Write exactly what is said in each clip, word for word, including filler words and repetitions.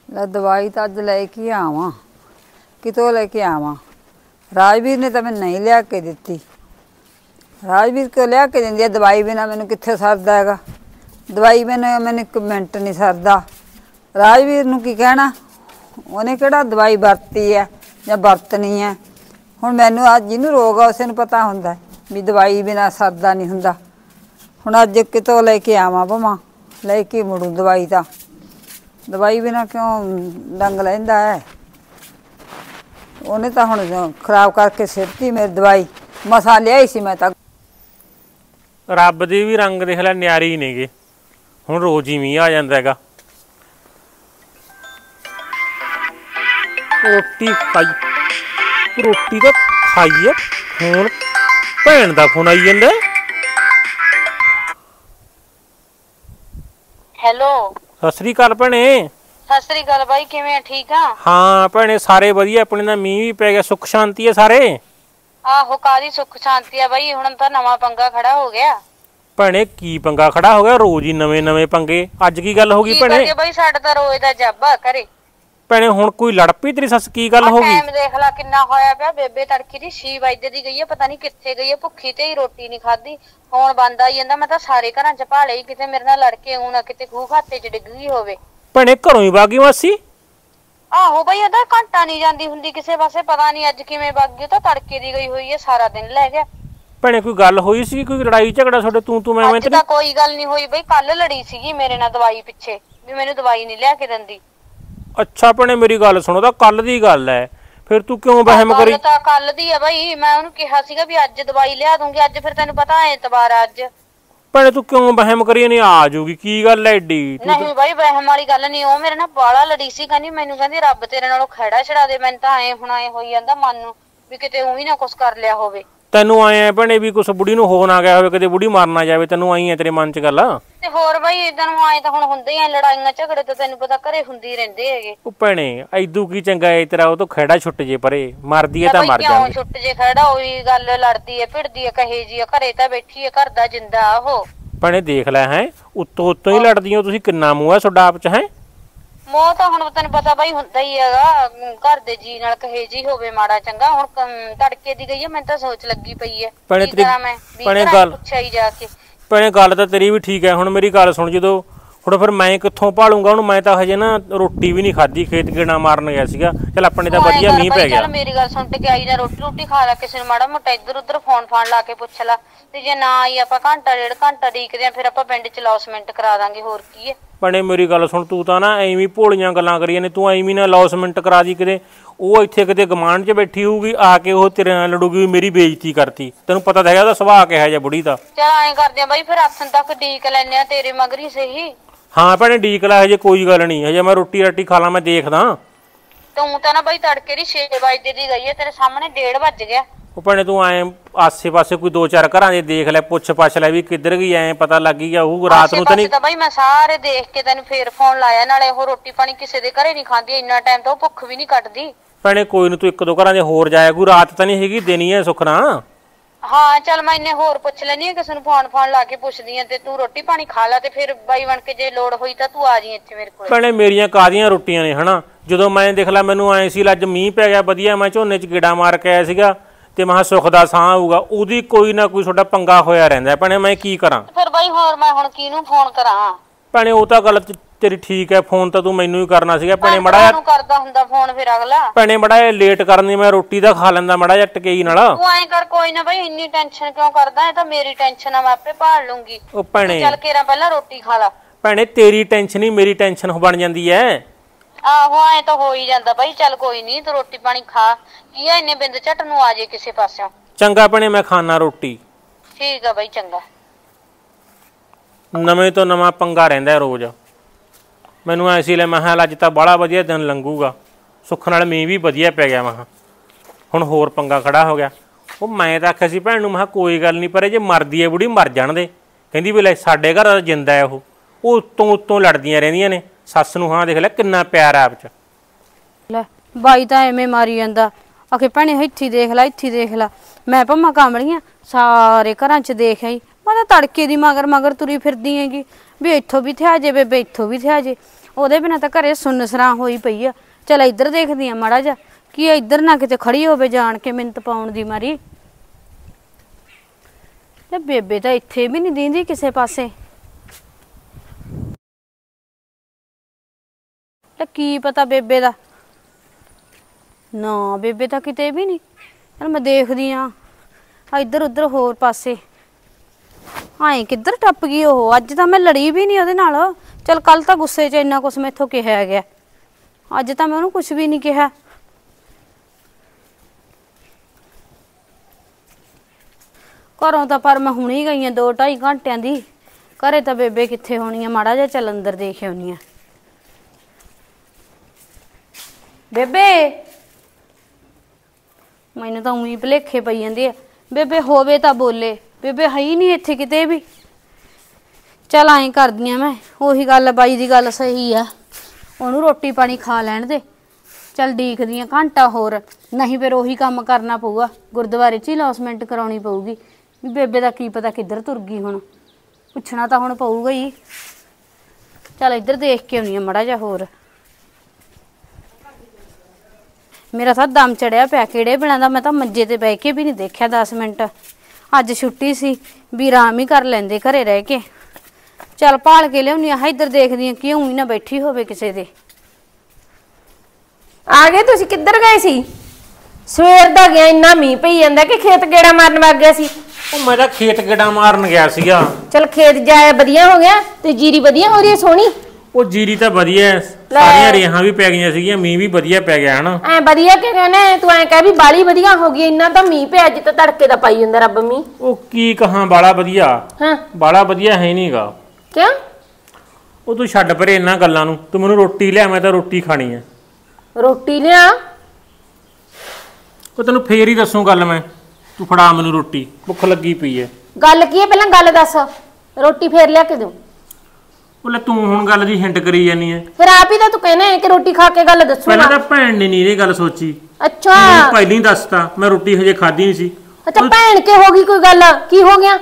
ਲੈ ਦਵਾਈ ਤਾਂ ਅੱਜ ਲੈ ਕੇ ਆਵਾਂ, ਕਿਤੋਂ ਲੈ ਕੇ ਆਵਾਂ। ਰਾਜਵੀਰ ਨੇ ਤਾਂ ਮੈਨੂੰ ਨਹੀਂ ਲਿਆ ਕੇ ਦਿੱਤੀ। ਰਾਜਵੀਰ ਕਿਉਂ ਲਿਆ ਕੇ ਦਿੰਦੀ ਹੈ ਦਵਾਈ ਬਿਨਾਂ? ਮੈਨੂੰ ਕਿੱਥੇ ਸਰਦਾ ਹੈਗਾ ਦਵਾਈ ਬਿਨਾਂ, ਮੈਨੂੰ ਇੱਕ ਮਿੰਟ ਨਹੀਂ ਸਰਦਾ। ਰਾਜਵੀਰ ਨੂੰ ਕੀ ਕਹਿਣਾ, ਉਹਨੇ ਕਿਹੜਾ ਦਵਾਈ ਵਰਤੀ ਹੈ ਜਾਂ ਵਰਤਣੀ ਹੈ। ਹੁਣ ਮੈਨੂੰ ਅੱਜ ਜਿਹਨੂੰ ਰੋਗ ਆ ਉਸੇ ਨੂੰ ਪਤਾ ਹੁੰਦਾ ਵੀ ਦਵਾਈ ਬਿਨਾਂ ਸਰਦਾ ਨਹੀਂ ਹੁੰਦਾ। ਹੁਣ ਅੱਜ ਕਿਤੋਂ ਲੈ ਕੇ ਆਵਾਂ ਭਵਾਂ, ਲੈ ਕੇ ਮੁੜੂ ਦਵਾਈ। ਤਾਂ ਦਵਾਈ ਬਿਨਾਂ ਕਿਉਂ ਡੰਗ ਲੈਂਦਾ ਹੈ। ਉਹਨੇ ਤਾਂ ਹੁਣ ਖਰਾਬ ਕਰਕੇ ਸਿੱਟਤੀ ਮੇਰੀ ਦਵਾਈ। ਮਸਾਂ ਲਿਆਈ ਸੀ ਮੈਂ ਤਾਂ। ਰੱਬ ਦੇ ਵੀ ਰੰਗ ਦੇਖ ਲੈ ਨਿਆਰੀ ਨੇਗੇ। ਹੁਣ ਰੋਜ਼ ਹੀ ਮੀਂਹ ਆ ਜਾਂਦਾ ਹੈਗਾ। ਰੋਟੀ ਖਾਈ, ਰੋਟੀ ਤਾਂ ਖਾਈ ਆ। ਹੁਣ ਭੈਣ ਦਾ ਫੋਨ ਆਈ ਜਾਂਦਾ। ਹੈਲੋ, ਸਤਿ ਸ੍ਰੀ ਅਕਾਲ ਭੈਣੇ। ਸਤਿ ਸ੍ਰੀ ਅਕਾਲ ਬਾਈ, ਕਿਵੇਂ ਆ? ਠੀਕ ਆ? ਹਾਂ ਭੈਣੇ ਸਾਰੇ ਵਧੀਆ। ਆਪਣੇ ਨਾਲ ਮੀਂਹ ਵੀ ਪੈ ਗਿਆ, ਸੁੱਖ ਸ਼ਾਂਤੀ ਆ ਸਾਰੇ। ਆਹੋ, ਕਾਹਦੀ ਸੁੱਖ ਸ਼ਾਂਤੀ ਆ ਬਾਈ, ਹੁਣ ਤਾਂ ਨਵਾਂ ਪੰਗਾ ਖੜਾ ਹੋ ਗਿਆ। ਭੈਣੇ ਕੀ ਪੰਗਾ ਖੜਾ ਹੋ ਗਿਆ? ਰੋਜ਼ ਹੀ ਨਵੇਂ ਨਵੇਂ ਪੰਗੇ। ਅੱਜ ਕੀ ਗੱਲ ਹੋ ਗਈ ਭੈਣੇ? ਬਾਈ ਸਾਡਾ ਤਾਂ ਰੋਜ਼ ਦਾ ਜਾਬਾ ਘਰੇ। ਭੈਣੇ ਹੁਣ ਕੋਈ ਲੜ ਪਈ ਤੇਰੀ ਸੱਸ? ਕੀ ਗੱਲ ਹੋ ਗਈ? ਟਾਈਮ ਦੇਖ ਲੈ ਕਿੰਨਾ ਹੋਇਆ ਪਿਆ। ਬੇਬੇ ਤੜਕੀ ਦੀ ਛੇ ਵਜੇ ਦੀ ਗਈ ਹੈ, ਪਤਾ ਨਹੀਂ ਕਿੱਥੇ ਗਈ ਹੈ। ਭੁੱਖੀ ਤੇ ਹੀ ਰੋਟੀ ਨਹੀਂ ਖਾਧੀ। ਫੋਨ ਬੰਦ ਆਈ ਜਾਂਦਾ। ਮੈਂ ਤਾਂ ਸਾਰੇ ਘਰਾਂ ਚ ਭਾਲੇ, ਕਿਤੇ ਮੇਰੇ ਨਾਲ ਲੜ ਕੇ ਆਉਂ ਨਾ ਕਿਤੇ ਖੂਹ ਖਾਤੇ ਚ ਡਿੱਗ ਗਈ ਹੋਵੇ। ਭੈਣੇ ਘਰੋਂ ਹੀ ਵਗ ਗਈ ਮਾਸੀ? ਆਹੋ ਬਈ, ਇਹਦਾ ਘੰਟਾ ਨਹੀਂ ਜਾਂਦੀ ਹੁੰਦੀ ਕਿਸੇ ਪਾਸੇ। ਪਤਾ ਨਹੀਂ ਅੱਜ ਕਿਵੇਂ ਵਗ ਗਈ। ਤਾਂ ਤੜਕੇ ਦੀ ਗਈ ਹੋਈ ਹੈ, ਸਾਰਾ ਦਿਨ ਲੈ ਗਿਆ। ਭੈਣੇ ਕੋਈ ਗੱਲ ਹੋਈ ਸੀ? ਕੋਈ ਲੜਾਈ ਝਗੜਾ ਤੁਹਾਡੇ ਤੂੰ ਤੂੰ ਮੈਂ ਮੈਂ? ਅੱਜ ਤਾਂ ਕੋਈ ਗੱਲ ਨਹੀਂ ਹੋਈ ਬਈ। ਕੱਲ ਲੜੀ ਸੀਗੀ ਮੇਰੇ ਨਾਲ ਦਵਾਈ ਪਿੱਛੇ, ਵੀ ਮੈਨੂੰ ਦਵਾਈ ਨਹੀਂ ਲਿਆ ਕੇ ਦਿੰਦੀ। ਅੱਛਾ ਭੈਣੇ ਮੇਰੀ ਗੱਲ ਸੁਣੋ, ਤਾਂ ਕੱਲ ਦੀ ਗੱਲ ਹੈ, ਫਿਰ ਤੂੰ ਕਿਉਂ ਵਹਿਮ ਕਰੀ? ਗੱਲ ਤਾਂ ਕੱਲ ਦੀ ਆ ਬਈ। ਮੈਂ ਉਹਨੂੰ ਕਿਹਾ ਸੀਗਾ ਵੀ ਅੱਜ ਦਵਾਈ ਲਿਆ ਦੂੰਗੀ। ਅੱਜ ਫਿਰ ਤੈਨੂੰ ਪਤਾ ਐਤਵਾਰ ਆ ਅੱਜ। ਭੈਣੇ ਤੂੰ ਕਿਉਂ ਵਹਿਮ ਕਰੀ? ਨਹੀਂ ਆ ਜਾਊਗੀ, ਕੀ ਗੱਲ ਐ ਏਡੀ? ਨਹੀਂ ਬਾਈ ਵਹਿਮ ਵਾਲੀ ਗੱਲ ਨਹੀਂ। ਉਹ ਮੇਰੇ ਨਾਲ ਬਾਲਾ ਲੜੀ ਸੀ, ਕਹਿੰਦੀ ਮੈਨੂੰ ਕਹਿੰਦੀ ਰੱਬ ਤੇਰੇ ਨਾਲੋਂ ਖਹਿੜਾ ਛੜਾ ਦੇ। ਮੈਨੂੰ ਤਾਂ ਐ ਹੁਣ ਐ ਹੋਈ ਜਾਂਦਾ ਮਨ ਨੂੰ ਵੀ ਕਿਤੇ ਉਹੀ ਨਾ ਕੁਛ ਕਰ ਲਿਆ ਹੋਵੇ। ਤੈਨੂੰ ਆਏ ਆ ਭੈਣੇ ਵੀ ਕੁਛ ਬੁੜੀ ਨੂੰ ਹੋ ਨਾ ਗਿਆ ਹੋਵੇ, ਕਦੇ ਬੁੜੀ ਮਾਰ ਨਾ ਜਾਵੇ। ਤੈਨੂੰ ਆਈ ਆ ਤੇਰੇ ਮਨ ਚ ਗੱਲ? ਤੇ ਹੋਰ ਬਾਈ ਇਦਾਂ ਨੂੰ ਆਏ ਤਾਂ ਹੁਣ ਹੁੰਦੇ ਆ ਲੜਾਈਆਂ ਝਗੜੇ ਤਾਂ ਤੈਨੂੰ ਪਤਾ ਘਰੇ ਹੁੰਦੀ ਰਹਿੰਦੇ ਹੈਗੇ। ਉਹ ਭੈਣੇ ਐਦੂ ਕੀ ਚੰਗਾ ਏ ਤੇਰਾ, ਉਹ ਤੋਂ ਖਹਿੜਾ ਛੁੱਟ ਜੇ ਪਰੇ। ਮਰਦੀ ਏ ਤਾਂ ਮਰ ਜਾਂਦੀ। ਕਿਉਂ ਛੁੱਟ ਜੇ ਖਹਿੜਾ? ਉਹੀ ਗੱਲ ਲੜਦੀ ਏ ਭਿੜਦੀ ਏ ਕਹੇ ਜੀ। ਘਰੇ ਤਾਂ ਬੈਠੀ ਏ, ਘਰ ਦਾ ਜਿੰਦਾ ਉਹ। ਭੈਣੇ ਦੇਖ ਲੈ, ਹੈ ਉੱਤੋਂ ਉੱਤੋਂ ਹੀ ਲੜਦੀ ਹੋ ਤੁਸੀਂ। ਕਿੰਨਾ ਮੂੰਹ ਹੈ ਤੁਹਾਡਾ ਆਪ ਚ? ਹੈ ਮੋਹ ਤਾਂ ਹੁਣ ਤੈਨੂੰ ਪਤਾ ਬਾਈ ਹੁੰਦਾ ਹੀ ਹੈਗਾ। ਘਰ ਦੇ ਜੀ ਨਾਲ ਕਹੇ ਜੀ ਹੋਵੇ ਮਾੜਾ ਚੰਗਾ। ਹੁਣ ਤੜਕੇ ਦੀ ਗਈ ਹੈ, ਮੈਨੂੰ ਤਾਂ ਸੋਚ ਲੱਗੀ ਪਈ ਹੈ ਕੀ ਕਰਾਂ ਮੈਂ। ਭੈਣੇ ਗੱਲ ਪੁੱਛਿਆ ਹੀ ਜਾ ਕੇ। ਭੈਣੇ ਗੱਲ ਤਾਂ ਤੇਰੀ ਵੀ ਠੀਕ ਹੈ। ਹੁਣ ਮੇਰੀ ਗੱਲ ਸੁਣ, ਜਦੋਂ ਹੁਣ ਫਿਰ ਮੈਂ ਕਿੱਥੋਂ ਭਾਲੂੰਗਾ ਉਹਨੂੰ? ਮੈਂ ਤਾਂ ਹਜੇ ਨਾ ਰੋਟੀ ਵੀ ਨਹੀਂ ਖਾਧੀ, ਖੇਤ ਗੇੜਾ ਮਾਰਨ ਗਿਆ ਸੀਗਾ। ਚੱਲ ਆਪਣੇ ਤਾਂ ਵਧੀਆ ਮੀਂਹ ਪੈ ਗਿਆ। ਚੱਲ ਮੇਰੀ ਗੱਲ ਸੁਣ, ਤੇ ਆਈ ਨਾ ਰੋਟੀ ਰੋਟੀ ਖਾ ਲੈ। ਕਿਸੇ ਨੂੰ ਮਾੜਾ ਮੋਟਾ ਇੱਧਰ ਉੱਧਰ ਫੋਨ ਫਾਨ ਲਾ ਕੇ ਪੁੱਛ ਲਾ। ਤੇ ਜੇ ਨਾ ਆਈ ਆਪਾਂ ਘੰਟਾ ਡੇਢ ਘੰਟਾ ਡੀਕਦੇ ਆ, ਫਿਰ ਆਪਾਂ ਪਿੰਡ ਚ ਲੌਸਮੈਂਟ ਕਰਾ ਦਾਂਗੇ। ਹੋਰ ਕੀ ਹੈ? ਭੈਣੇ ਮੇਰੀ ਗੱਲ ਸੁਣ, ਤੂੰ ਤਾਂ ਨਾ ਐਵੇਂ ਭੋਲੀਆਂ ਗੱਲਾਂ ਕਰੀਆਂ ਨੇ। ਤੂੰ ਐਵੇਂ ਨਾ ਲੌਸਮੈਂਟ ਕਰਾ ਦੀ ਕਿਤੇ। ਉਹ ਇੱਥੇ ਕਿਤੇ ਗਮਾਂਡ 'ਚ ਬੈਠੀ ਹੋਊਗੀ, ਆ ਕੇ ਉਹ ਤੇਰੇ ਨਾਲ ਲੜੂਗੀ, ਮੇਰੀ ਬੇਇੱਜ਼ਤੀ ਕਰਤੀ। ਤੈਨੂੰ ਪਤਾ ਤਾਂ ਹੈਗਾ ਉਹਦਾ ਸੁਭਾਅ ਕਿਹਾ ਜਿਹਾ ਬੁੜੀ ਦਾ। ਚੱਲ ਐਂ ਕਰਦੇ ਆ ਬਾਈ, ਫਿਰ ਆਥਣ ਤੱਕ ਡੀਕ ਲੈਨੇ ਆ ਤੇਰੇ ਮਗਰੀ ਸਹੀ। ਹਾਂ ਭੈਣੇ ਡੀਕ ਲੈ, ਹਜੇ ਕੋਈ ਗੱਲ ਨਹੀਂ। ਹਜੇ ਮੈਂ ਰੋਟੀ ਰਾਟੀ ਖਾ ਲਾਂ, ਮੈਂ ਦੇਖਦਾ। ਤੂੰ ਤਾਂ ਨਾ ਬਾਈ ਤੜਕੇ ਦੀ ਛੇ ਵਜੇ ਦੀ ਗਈ ਹੈ, ਤੇਰੇ ਸਾਹਮਣੇ ਡੇਢ ਵੱਜ ਗਿਆ। ਉਹ ਭੈਣੇ ਤੂੰ ਐਂ ਆਸੇ ਪਾਸੇ ਕੋਈ ਦੋ ਚਾਰ ਘਰਾਂ ਦੇ ਦੇਖ ਲੈ, ਪੁੱਛ ਪਛ ਲੈ ਵੀ ਕਿੱਧਰ ਗਈ। ਐਂ ਪਤਾ ਲੱਗ ਗਿਆ ਉਹ ਰਾਤ ਨੂੰ ਤਾਂ ਨਹੀਂ। ਬਾਈ ਮੈਂ ਸਾਰੇ ਦੇਖ ਕੇ ਤੈਨੂੰ ਫੇਰ ਫੋਨ ਲਾਇਆ। ਨਾਲੇ ਉਹ ਰੋਟੀ ਪਾਣੀ ਕਿਸੇ ਦੇ ਘਰੇ ਨਹੀਂ ਖਾਂਦੀ। ਇੰਨਾ ਟਾਈਮ ਤਾਂ ਉਹ ਭੁੱਖ ਵੀ ਨਹੀਂ ਕੱਟਦੀ। ਭੈਣੇ ਕੋਈ ਨੀ, ਤੂੰ ਇੱਕ ਦੋ ਘਰਾਂ ਦੇ ਹੋਰ ਜਾਇਆ ਕੋਈ। ਰਾਤ ਤਾਂ ਨਹੀਂ ਹੈਗੀ, ਦੇਣੀ ਹੈ ਸੁਖਣਾ। ਹਾਂ ਚੱਲ ਮੈਂ ਇੰਨੇ ਹੋਰ ਪੁੱਛ ਲੈਣੀ ਆ, ਕਿਸੇ ਨੂੰ ਫੋਨ ਫਾਨ ਲਾ ਕੇ ਪੁੱਛਦੀ ਆ। ਤੇ ਤੂੰ ਰੋਟੀ ਪਾਣੀ ਖਾ ਲੈ, ਤੇ ਫਿਰ ਬਾਈ ਬਣ ਕੇ ਜੇ ਲੋੜ ਹੋਈ ਤਾਂ ਤੂੰ ਆ ਜੀ ਇੱਥੇ ਮੇਰੇ ਕੋਲ। ਭੈਣੇ ਮੇਰੀਆਂ ਕਾਹਦੀਆਂ ਰੋਟੀਆਂ ਨੇ ਹਨਾ। ਜਦੋਂ ਮੈਂ ਦੇਖ ਲਾ, ਮੈਨੂੰ ਐਂ ਸੀ ਅੱਜ ਮੀਂਹ ਪੈ ਗਿਆ ਵਧੀਆ, ਮੈਂ ਝੋਨੇ 'ਚ ਗੇੜਾ ਮਾਰ ਕੇ ਆਇਆ ਸੀਗਾ, ਤੇ ਮੈਂ ਸੁੱਖ ਦਾ ਸਾਹ ਆਊਗਾ। ਉਹਦੀ ਕੋਈ ਨਾ ਕੋਈ ਤੁਹਾਡਾ ਪੰਗਾ ਹੋਇਆ ਰਹਿੰਦਾ। ਭੈਣੇ ਮੈਂ ਕੀ ਕਰਾਂ ਫਿਰ ਬਾਈ? ਹੋਰ ਮੈਂ ਹੁਣ ਕਿਹਨੂੰ ਫੋਨ ਕਰਾਂ? ਭੈਣੇ ਉਹ ਤਾਂ ਗੱਲ ਤੇਰੀ ਠੀਕ ਹੈ, ਫੋਨ ਤਾਂ ਤੂੰ ਮੈਨੂੰ ਹੀ ਕਰਨਾ ਸੀਗਾ। ਭੈਣੇ ਮੜਾ ਜਿਹਾ ਕਰਦਾ ਹੁੰਦਾ ਫੋਨ ਫਿਰ ਅਗਲਾ। ਭੈਣੇ ਮੜਾ ਜਿਹਾ ਲੇਟ ਕਰਨੀ, ਮੈਂ ਰੋਟੀ ਦਾ ਖਾ ਲੈਂਦਾ ਮੜਾ ਜਿਹਾ ਟਕਈ ਨਾਲ। ਤੂੰ ਐਂ ਕਰ, ਕੋਈ ਨਾ ਬਾਈ ਇੰਨੀ ਟੈਨਸ਼ਨ ਕਿਉਂ ਕਰਦਾ? ਇਹ ਤਾਂ ਮੇਰੀ ਟੈਨਸ਼ਨ ਆ, ਮੈਂ ਆਪੇ ਭਾਲ ਲੂੰਗੀ। ਉਹ ਭੈਣੇ ਚੱਲ ਕੇਰਾ ਪਹਿਲਾਂ ਰੋਟੀ ਖਾ ਲਾ। ਭੈਣੇ ਤੇਰੀ ਟੈਨਸ਼ਨ ਹੀ ਮੇਰੀ ਟੈਨਸ਼ਨ ਬਣ ਜਾਂਦੀ ਐ। ਆਹੋ ਐ ਤਾਂ ਹੋ ਹੀ ਜਾਂਦਾ ਬਾਈ। ਚੱਲ ਕੋਈ ਨੀ, ਤੂੰ ਰੋਟੀ ਪਾਣੀ ਖਾ। ਕੀ ਆ ਇੰਨੇ ਬਿੰਦ ਝੱਟ ਨੂੰ ਆ ਜੇ ਕਿਸੇ ਪਾਸਿਓਂ। ਚੰਗਾ ਭੈਣੇ ਮੈਂ ਖਾਣਾ ਰੋਟੀ। ਠੀਕ ਆ ਬਾਈ, ਚੰਗਾ। ਨਵੇਂ ਤੋਂ ਨਵਾਂ ਪੰਗਾ ਰਹਿੰਦਾ ਰੋਜ਼। ਮੈਨੂੰ ਐਸੀ ਲੈ ਮੈਂ ਅੱਜ ਤਾਂ ਬੜਾ ਵਧੀਆ ਦਿਨ ਲੰਘੂਗਾ, ਸੁੱਖ ਨਾਲ ਮੀਂਹ ਵੀ ਵਧੀਆ ਪੈ ਗਿਆ। ਮੈਂ ਹੁਣ ਹੋਰ ਪੰਗਾ ਖੜਾ ਹੋ ਗਿਆ। ਉਹ ਮੈਂ ਤਾਂ ਆਖਿਆ ਸੀ ਭੈਣ ਨੂੰ, ਮੈਂ ਕੋਈ ਗੱਲ ਨਹੀਂ, ਪਰ ਇਹ ਜੇ ਮਰਦੀ ਹੈ ਬੁੜੀ ਮਰ ਜਾਣ ਦੇ। ਕਹਿੰਦੀ ਵੀ ਲੈ ਸਾਡੇ ਘਰ ਜਿੰਦਾ ਹੈ ਉਹ। ਉਹ ਉੱਤੋਂ ਉੱਤੋਂ ਲੜਦੀਆਂ ਰਹਿੰਦੀਆਂ ਨੇ ਸੱਸ ਨੂੰ। ਹਾਂ ਦੇਖ ਲੈ ਕਿੰਨਾ ਪਿਆਰ ਆ ਆਪ 'ਚ। ਲੈ ਬਾਈ ਤਾਂ ਐਵੇਂ ਮਾਰੀ ਜਾਂਦਾ। ਆਖੇ ਭੈਣੇ ਇੱਥੇ ਦੇਖ ਲੈ, ਇੱਥੇ ਦੇਖ ਲੈ। ਮੈਂ ਭਾਵੇਂ ਕਾਮਲੀਆਂ ਸਾਰੇ ਘਰਾਂ 'ਚ ਦੇਖ ਆਈ। ਮੈਂ ਤਾਂ ਤੜਕੇ ਦੀ ਮਗਰ ਮਗਰ ਤੁਰੀ ਫਿਰਦੀ ਹੈਗੀ ਵੀ ਇੱਥੋਂ ਵੀ ਥਿਆ ਜੇ ਬੇਬੇ, ਇੱਥੋਂ ਵੀ ਥਿਆ ਜੇ। ਉਹਦੇ ਬਿਨਾਂ ਤਾਂ ਘਰੇ ਸੁੰਨਸਰਾਂ ਹੋਈ ਪਈ ਆ। ਚਲ ਇੱਧਰ ਦੇਖਦੀ ਆ ਮਾੜਾ ਜਾ ਕੀ ਇੱਧਰ ਨਾ ਕਿਤੇ ਖੜੀ ਹੋਵੇ ਜਾਣ ਕੇ ਮਿੰਤ ਪਾਉਣ ਦੀ ਮਾਰੀ। ਤੇ ਬੇਬੇ ਤਾਂ ਇੱਥੇ ਵੀ ਨਹੀਂ ਦੀਂਦੀ ਕਿਸੇ ਪਾਸੇ। ਤੇ ਕੀ ਪਤਾ ਬੇਬੇ ਦਾ, ਨਾ ਬੇਬੇ ਤਾਂ ਕਿਤੇ ਵੀ ਨਹੀਂ। ਚਲ ਮੈਂ ਦੇਖਦੀ ਆ ਇੱਧਰ ਉੱਧਰ ਹੋਰ ਪਾਸੇ। ਆਏ ਕਿੱਧਰ ਟੱਪ ਗਈ ਉਹ? ਅੱਜ ਤਾਂ ਮੈਂ ਲੜੀ ਵੀ ਨਹੀਂ ਉਹਦੇ ਨਾਲ। ਚਲ ਕੱਲ ਤਾਂ ਗੁੱਸੇ 'ਚ ਇੰਨਾ ਕੁਛ ਮੈਥੋਂ ਕਿਹਾ ਗਿਆ, ਅੱਜ ਤਾਂ ਮੈਂ ਉਹਨੂੰ ਕੁਛ ਵੀ ਨਹੀਂ ਕਿਹਾ। ਘਰੋਂ ਤਾਂ ਪਰ ਮੈਂ ਹੁਣੀ ਗਈ ਆ ਦੋ ਢਾਈ ਘੰਟਿਆਂ ਦੀ। ਘਰੇ ਤਾਂ ਬੇਬੇ ਕਿੱਥੇ ਹੋਣੀ ਆ? ਮਾੜਾ ਜਿਹਾ ਚੱਲ ਅੰਦਰ ਦੇਖ ਆਉਣੀ ਆ। ਬੇਬੇ ਮੈਨੂੰ ਤਾਂ ਉਹੀ ਭੁਲੇਖੇ ਪਈ ਜਾਂਦੇ ਆ। ਬੇਬੇ ਹੋਵੇ ਤਾਂ ਬੋਲੇ, ਬੇਬੇ ਹੈ ਹੀ ਨਹੀਂ ਇੱਥੇ ਕਿਤੇ ਵੀ। ਚੱਲ ਐਂ ਕਰਦੀ ਆ ਮੈਂ, ਉਹੀ ਗੱਲ ਬਾਈ ਦੀ ਗੱਲ ਸਹੀ ਆ, ਉਹਨੂੰ ਰੋਟੀ ਪਾਣੀ ਖਾ ਲੈਣ ਦੇ। ਚੱਲ ਡੀਕਦੀ ਆ ਘੰਟਾ ਹੋਰ, ਨਹੀਂ ਫਿਰ ਉਹੀ ਕੰਮ ਕਰਨਾ ਪਊਗਾ, ਗੁਰਦੁਆਰੇ 'ਚ ਹੀ ਲੌਸਮੈਂਟ ਕਰਾਉਣੀ ਪਊਗੀ। ਵੀ ਬੇਬੇ ਦਾ ਕੀ ਪਤਾ ਕਿੱਧਰ ਤੁਰ ਗਈ, ਹੁਣ ਪੁੱਛਣਾ ਤਾਂ ਹੁਣ ਪਊਗਾ ਹੀ। ਚੱਲ ਇੱਧਰ ਦੇਖ ਕੇ ਆਉਣੀ ਆ ਮਾੜਾ ਜਿਹਾ ਹੋਰ। ਮੇਰਾ ਤਾਂ ਦਮ ਚੜਿਆ ਪਿਆ ਕਿਹੜੇ ਬਿਨਾਂ ਦਾ। ਮੈਂ ਤਾਂ ਮੰਜੇ ਤੇ ਬਹਿ ਕੇ ਵੀ ਨਹੀਂ ਦੇਖਿਆ ਦਸ ਮਿੰਟ। ਅੱਜ ਛੁੱਟੀ ਸੀ ਵੀ ਆਰਾਮ ਹੀ ਕਰ ਲੈਂਦੇ ਘਰੇ ਰਹਿ ਕੇ। ਚੱਲ ਭਾਲ ਕੇ ਲਿਆਉਣੀ ਆ, ਇੱਧਰ ਦੇਖਦੀ ਆ ਕਿਉਂ ਹੀ ਨਾ ਬੈਠੀ ਹੋਵੇ ਕਿਸੇ ਦੇ। ਆ ਗਏ ਤੁਸੀਂ? ਕਿੱਧਰ ਗਏ ਸੀ? ਸਵੇਰ ਦਾ ਗਿਆ, ਇੰਨਾ ਮੀਂਹ ਪਈ ਜਾਂਦਾ ਕਿ ਖੇਤ ਗੇੜਾ ਮਾਰਨ ਵਗ ਗਿਆ ਸੀ? ਉਹ ਮੈਂ ਤਾਂ ਖੇਤ ਗੇੜਾ ਮਾਰਨ ਗਿਆ ਸੀਗਾ। ਚਲ ਖੇਤ ਜਾਇਆ ਵਧੀਆ ਹੋ ਗਿਆ। ਤੇ ਜੀਰੀ ਵਧੀਆ ਹੋ ਰਹੀ ਹੈ ਸੋਹਣੀ? ਉਹ ਜੀਰੀ ਤਾਂ ਵਧੀਆ, ਸਾਰੀਆਂ ਰੇਹਾਂ ਵੀ ਪੈ ਗਈਆਂ ਸੀਗੀਆਂ, ਮੀਂਹ ਵੀ ਵਧੀਆ ਪੈ ਗਿਆ ਹਨਾ। ਐ ਵਧੀਆ ਕਿ ਕਹਿੰਦੇ ਤੂੰ ਐ ਕਹਿ ਵੀ ਬਾਲੀ ਵਧੀਆ ਹੋ ਗਈ। ਇੰਨਾ ਤਾਂ ਮੀਂਹ ਪਿਆ, ਅੱਜ ਤਾਂ ਤੜਕੇ ਦਾ ਪਾਈ ਜਾਂਦਾ ਰੱਬ ਮੀਂਹ। ਉਹ ਕੀ ਕਹਾਂ, ਬਾਲਾ ਵਧੀਆ। ਹਾਂ ਬਾਲਾ ਵਧੀਆ ਹੈ ਨਹੀਂਗਾ। ਕਿਉਂ? ਉਹ ਤੂੰ ਛੱਡ ਪਰੇ ਇਹਨਾਂ ਗੱਲਾਂ ਨੂੰ, ਤੂੰ ਮੈਨੂੰ ਰੋਟੀ ਲਿਆ, ਮੈਂ ਤਾਂ ਰੋਟੀ ਖਾਣੀ ਹੈ। ਰੋਟੀ ਲਿਆ? ਉਹ ਤੈਨੂੰ ਫੇਰ ਹੀ ਦੱਸੂ ਗੱਲ ਮੈਂ, ਤੂੰ ਫੜਾ ਮੈਨੂੰ ਰੋਟੀ, ਭੁੱਖ ਲੱਗੀ ਪਈ ਹੈ। ਗੱਲ ਕੀ ਹੈ ਪਹਿਲਾਂ ਗੱਲ ਦੱਸ, ਰੋਟੀ ਫੇਰ ਲਿਆ ਕੇ ਦੂੰ। ਬੋਲੇ ਤੂੰ ਹੁਣ ਗੱਲ ਦੀ ਹਿੰਟ ਕਰੀ ਜਾਨੀ ਹੈ। ਫਿਰ ਆਪ ਹੀ ਤਾਂ ਤੂੰ ਕਹਿੰਦਾ ਹੈ ਕਿ ਰੋਟੀ ਖਾ ਕੇ ਗੱਲ ਦੱਸੂਗਾ। ਪਹਿਲਾਂ ਤਾਂ ਭੈਣ ਨੇ ਨਹੀਂ ਇਹ ਗੱਲ ਸੋਚੀ। ਅੱਛਾ ਪਹਿਲਾਂ ਹੀ ਦੱਸਤਾ, ਮੈਂ ਰੋਟੀ ਹਜੇ ਖਾਧੀ ਨਹੀਂ ਸੀ। ਅੱਛਾ ਭੈਣ ਕੇ ਹੋ ਗਈ ਕੋਈ ਗੱਲ? ਕੀ ਹੋ ਗਿਆ?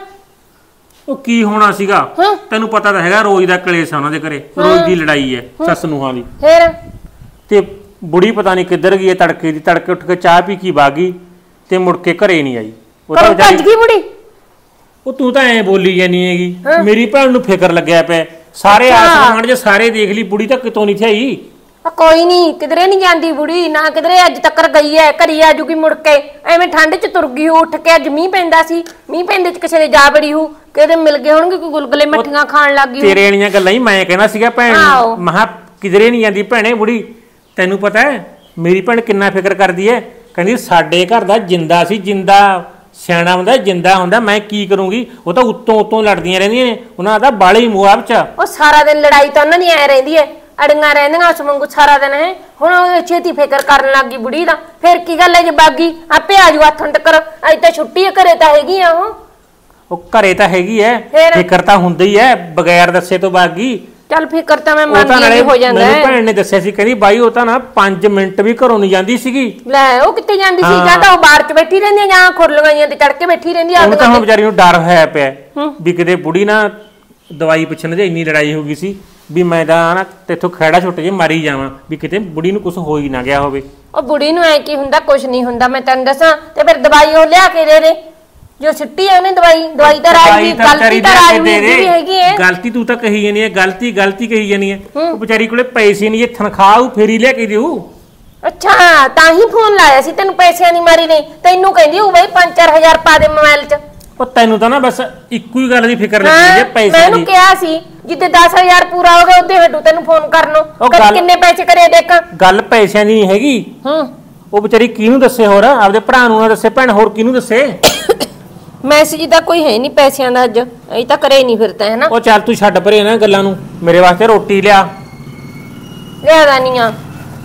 ਉਹ ਕੀ ਹੋਣਾ ਸੀਗਾ, ਤੈਨੂੰ ਪਤਾ ਤਾਂ ਹੈਗਾ ਰੋਜ਼ ਦਾ ਕਲੇਸ਼ ਆ ਉਹਨਾਂ ਦੇ ਘਰੇ, ਰੋਜ਼ ਦੀ ਲੜਾਈ ਹੈ ਸੱਸ ਨੂੰਹਾਂ ਦੀ। ਫਿਰ ਤੇ ਬੁੜੀ ਪਤਾ ਨਹੀਂ ਕਿੱਧਰ ਗਈ ਹੈ, ਤੜਕੇ ਦੀ ਤੜਕੇ ਉੱਠ ਕੇ ਚਾਹ ਪੀ ਕੇ ਬਾਗੀ ਤੇ ਮੁੜ ਕੇ ਘਰੇ ਨਹੀਂ ਆਈ। ਉਹ ਤਾਂ ਭੱਜ ਗਈ ਬੁੜੀ? ਉਹ ਤੂੰ ਤਾਂ ਐ ਬੋਲੀ ਜਾਨੀ ਹੈਗੀ, ਮੇਰੀ ਭੈਣ ਨੂੰ ਫਿਕਰ ਲੱਗਿਆ ਪਿਆ। ਸਾਰੇ ਆਸਮਾਨ 'ਚ ਸਾਰੇ ਦੇਖ ਲਈ, ਬੁੜੀ ਤਾਂ ਕਿਤੋਂ ਨਹੀਂ ਥਈ। ਕੋਈ ਨਹੀਂ, ਕਿਧਰੇ ਨਹੀਂ ਜਾਂਦੀ ਬੁੜੀ, ਨਾ ਕਿਧਰੇ ਅੱਜ ਤੱਕ ਗਈ ਐ। ਘਰੀ ਆ ਜੂਗੀ ਮੁੜ ਕੇ, ਐਵੇਂ ਠੰਡ 'ਚ ਤੁਰ ਗਈ ਉੱਠ ਕੇ। ਅੱਜ ਮੀਂਹ ਪੈਂਦਾ ਸੀ, ਮੀਂਹ ਪੈਂਦੇ 'ਚ ਕਿਸੇ ਦੇ ਜਾ ਬੜੀ ਹੂ, ਕਿਤੇ ਮਿਲ ਗਏ ਹੋਣਗੇ, ਕੋਈ ਗੁਲਗੁਲੇ ਮੱਠੀਆਂ ਖਾਣ ਲੱਗ ਗਈ। ਤੇਰੇ ਵਾਲੀਆਂ ਗੱਲਾਂ ਹੀ ਮੈਂ ਕਹਿਣਾ ਸੀਗਾ ਭੈਣ ਨੂੰ, ਮਹਾ ਕਿਧਰੇ ਨਹੀਂ ਜਾਂਦੀ ਭੈਣੇ ਬੁੜੀ। ਤੈਨੂੰ ਪਤਾ ਹੈ ਮੇਰੀ ਭੈਣ ਕਿੰਨਾ ਫਿਕਰ ਕਰਦੀ ਹੈ, ਕਹਿੰਦੀ ਸਾਡੇ ਘਰ ਦਾ ਜਿੰਦਾ ਸੀ, ਜਿੰਦਾ ਸਿਆਣਾ ਹੁੰਦਾ ਜਿੰਦਾ ਹੁੰਦਾ, ਮੈਂ ਕੀ ਕਰੂੰਗੀ। ਉਹ ਤਾਂ ਉੱਤੋਂ ਉੱਤੋਂ ਲੜਦੀਆਂ ਰਹਿੰਦੀਆਂ ਨੇ, ਉਹਨਾਂ ਦਾ ਬਾਲੇ ਹੀ ਮੁਆਬ 'ਚ। ਉਹ ਸਾਰਾ ਦਿਨ ਲੜਾਈ ਤਾਂ ਉਹਨਾਂ ਦੀ ਐ ਰਹਿੰਦੀ ਐ, ਅੜੀਆਂ ਰਹਿੰਦੀਆਂ ਉਸ ਵਾਂਗੂ ਸਾਰਾ ਦਿਨ। ਹੈ ਹੁਣ ਉਹ ਛੇਤੀ ਫਿਕਰ ਕਰਨ ਲੱਗ ਗਈ ਬੁੜੀ ਦਾ। ਫਿਰ ਕੀ ਗੱਲ ਹੈ ਜੇ ਬਾਗੀ ਆਪੇ ਆਜੂ ਹੱਥੋਂ ਟੱਕਰ। ਅੱਜ ਤਾਂ ਛੁੱਟੀ ਹੈ, ਘਰੇ ਤਾਂ ਹੈਗੀ ਆ। ਉਹ ਉਹ ਘਰੇ ਤਾਂ ਹੈਗੀ ਐ, ਫਿਕਰ ਤਾਂ ਹੁੰਦਾ ਹੀ ਐ, ਬਗੈਰ ਦੱਸੇ ਤੋਂ ਬਾਗੀ। ਚੱਲ ਫਿਕਰ ਤਾਂ ਮੈਂ ਮੰਨਦੀ ਹੋ ਜਾਂਦਾ ਹੈ। ਮੈਨੂੰ ਭੈਣ ਨੇ ਦੱਸਿਆ ਸੀ, ਕਹਿੰਦੀ ਬਾਈ ਉਹ ਤਾਂ ਨਾ ਪੰਜ ਮਿੰਟ ਵੀ ਘਰੋਂ ਨਹੀਂ ਜਾਂਦੀ ਸੀਗੀ। ਲੈ ਉਹ ਕਿੱਥੇ ਜਾਂਦੀ ਸੀ? ਜਾਂ ਤਾਂ ਉਹ ਬਾਹਰ 'ਚ ਬੈਠੀ ਰਹਿੰਦੀ ਆ, ਜਾਂ ਖੁਰਲੀਆਂ ਤੇ ਚੜ ਕੇ ਬੈਠੀ ਰਹਿੰਦੀ ਆ। ਉਹਨੂੰ ਤਾਂ ਹੁਣ ਵਿਚਾਰੀ ਨੂੰ ਡਰ ਹੋਇਆ ਪਿਆ ਵੀ ਕਿਤੇ ਬੁੜੀ ਨਾ ਦਵਾਈ ਪੁੱਛਣ ਦੇ ਇੰਨੀ ਲੜਾਈ ਹੋ ਗਈ ਸੀ ਵੀ ਮੈਂ ਤਾਂ ਨਾ ਤੇਥੋਂ ਖਹਿੜਾ ਛੁੱਟ ਜੇ ਮਾਰੀ ਜਾਵਾਂ, ਵੀ ਕਿਤੇ ਬੁੜੀ ਨੂੰ ਕੁਝ ਹੋ ਹੀ ਨਾ ਗਿਆ ਹੋਵੇ। ਉਹ ਬੁੜੀ ਨੂੰ ਐ ਕੀ ਹੁੰਦਾ? ਕੁਝ ਨਹੀਂ ਹੁੰਦਾ, ਮੈਂ ਤੈਨੂੰ ਦੱਸਾਂ। ਤੇ ਫਿਰ ਦਵਾਈ ਉਹ ਲਿਆ ਕੇ ਦੇ ਦੇ ਜੋ ਸਿੱਟੀ ਹੈ ਉਹਨੇ। ਦਵਾਈ ਦਵਾਈ ਤਾਂ ਰਾਜਵੀਰ, ਗਲਤੀ ਤਾਂ ਰਾਜਵੀਰ ਦੀ ਵੀ ਹੈਗੀ ਹੈ। ਗਲਤੀ ਤੂੰ ਤਾਂ ਕਹੀ ਜਾਨੀ ਹੈ, ਗਲਤੀ ਗਲਤੀ ਕਹੀ ਜਾਨੀ ਹੈ। ਉਹ ਵਿਚਾਰੀ ਕੋਲੇ ਪੈਸੇ ਨਹੀਂ, ਇਹ ਤਨਖਾਹ ਉਹ ਫੇਰੀ ਲਿਆ ਕੇ ਦੇਊ। ਅੱਛਾ ਤਾਂ ਹੀ ਫੋਨ ਲਾਇਆ ਸੀ ਤੈਨੂੰ, ਪੈਸਿਆਂ ਦੀ ਮਾਰੀ ਨਹੀਂ। ਤੈਨੂੰ ਕਹਿੰਦੀ ਉਹ ਬਈ ਪੰਜ ਚਾਰ ਹਜ਼ਾਰ ਪਾ ਦੇ ਮੋਬਾਈਲ 'ਚ। ਉਹ ਤੈਨੂੰ ਤਾਂ ਨਾ ਬਸ ਇੱਕੋ ਹੀ ਗੱਲ ਦੀ ਫਿਕਰ ਲੱਗੀ ਹੈ, ਪੈਸੇ ਦੀ। ਮੈਨੂੰ ਕਿਹਾ ਸੀ ਜਿੱਦੇ ਦਸ ਹਜ਼ਾਰ ਪੂਰਾ ਹੋ ਗਿਆ ਉੱਤੇ ਹਟੂ ਤੈਨੂੰ ਫੋਨ ਕਰਨੋਂ। ਕਿੰਨੇ ਪੈਸੇ ਕਰੇ ਦੇਖਾਂ। ਗੱਲ ਪੈਸਿਆਂ ਦੀ ਨਹੀਂ ਹੈਗੀ। ਹੂੰ ਉਹ ਵਿਚਾਰੀ ਕਿਹਨੂੰ ਦੱਸੇ, ਹੋਰ ਆਪਦੇ ਭਰਾ ਨੂੰ ਨਾ ਦੱਸੇ, ਭੈਣ ਹੋਰ ਕਿਹਨੂੰ ਦੱਸੇ। ਮੈਸੇਜ ਦਾ ਕੋਈ ਹੈ ਨਹੀਂ ਪੈਸਿਆਂ ਦਾ, ਅੱਜ ਅਜੇ ਤਾਂ ਕਰੇ ਨਹੀਂ ਫਿਰਦਾ ਹੈ ਨਾ। ਉਹ ਚੱਲ ਤੂੰ ਛੱਡ ਪਰੇ ਇਹਨਾਂ ਗੱਲਾਂ ਨੂੰ, ਮੇਰੇ ਵਾਸਤੇ ਰੋਟੀ ਲਿਆ। ਲਿਆਦਾ ਨਹੀਂ ਆ।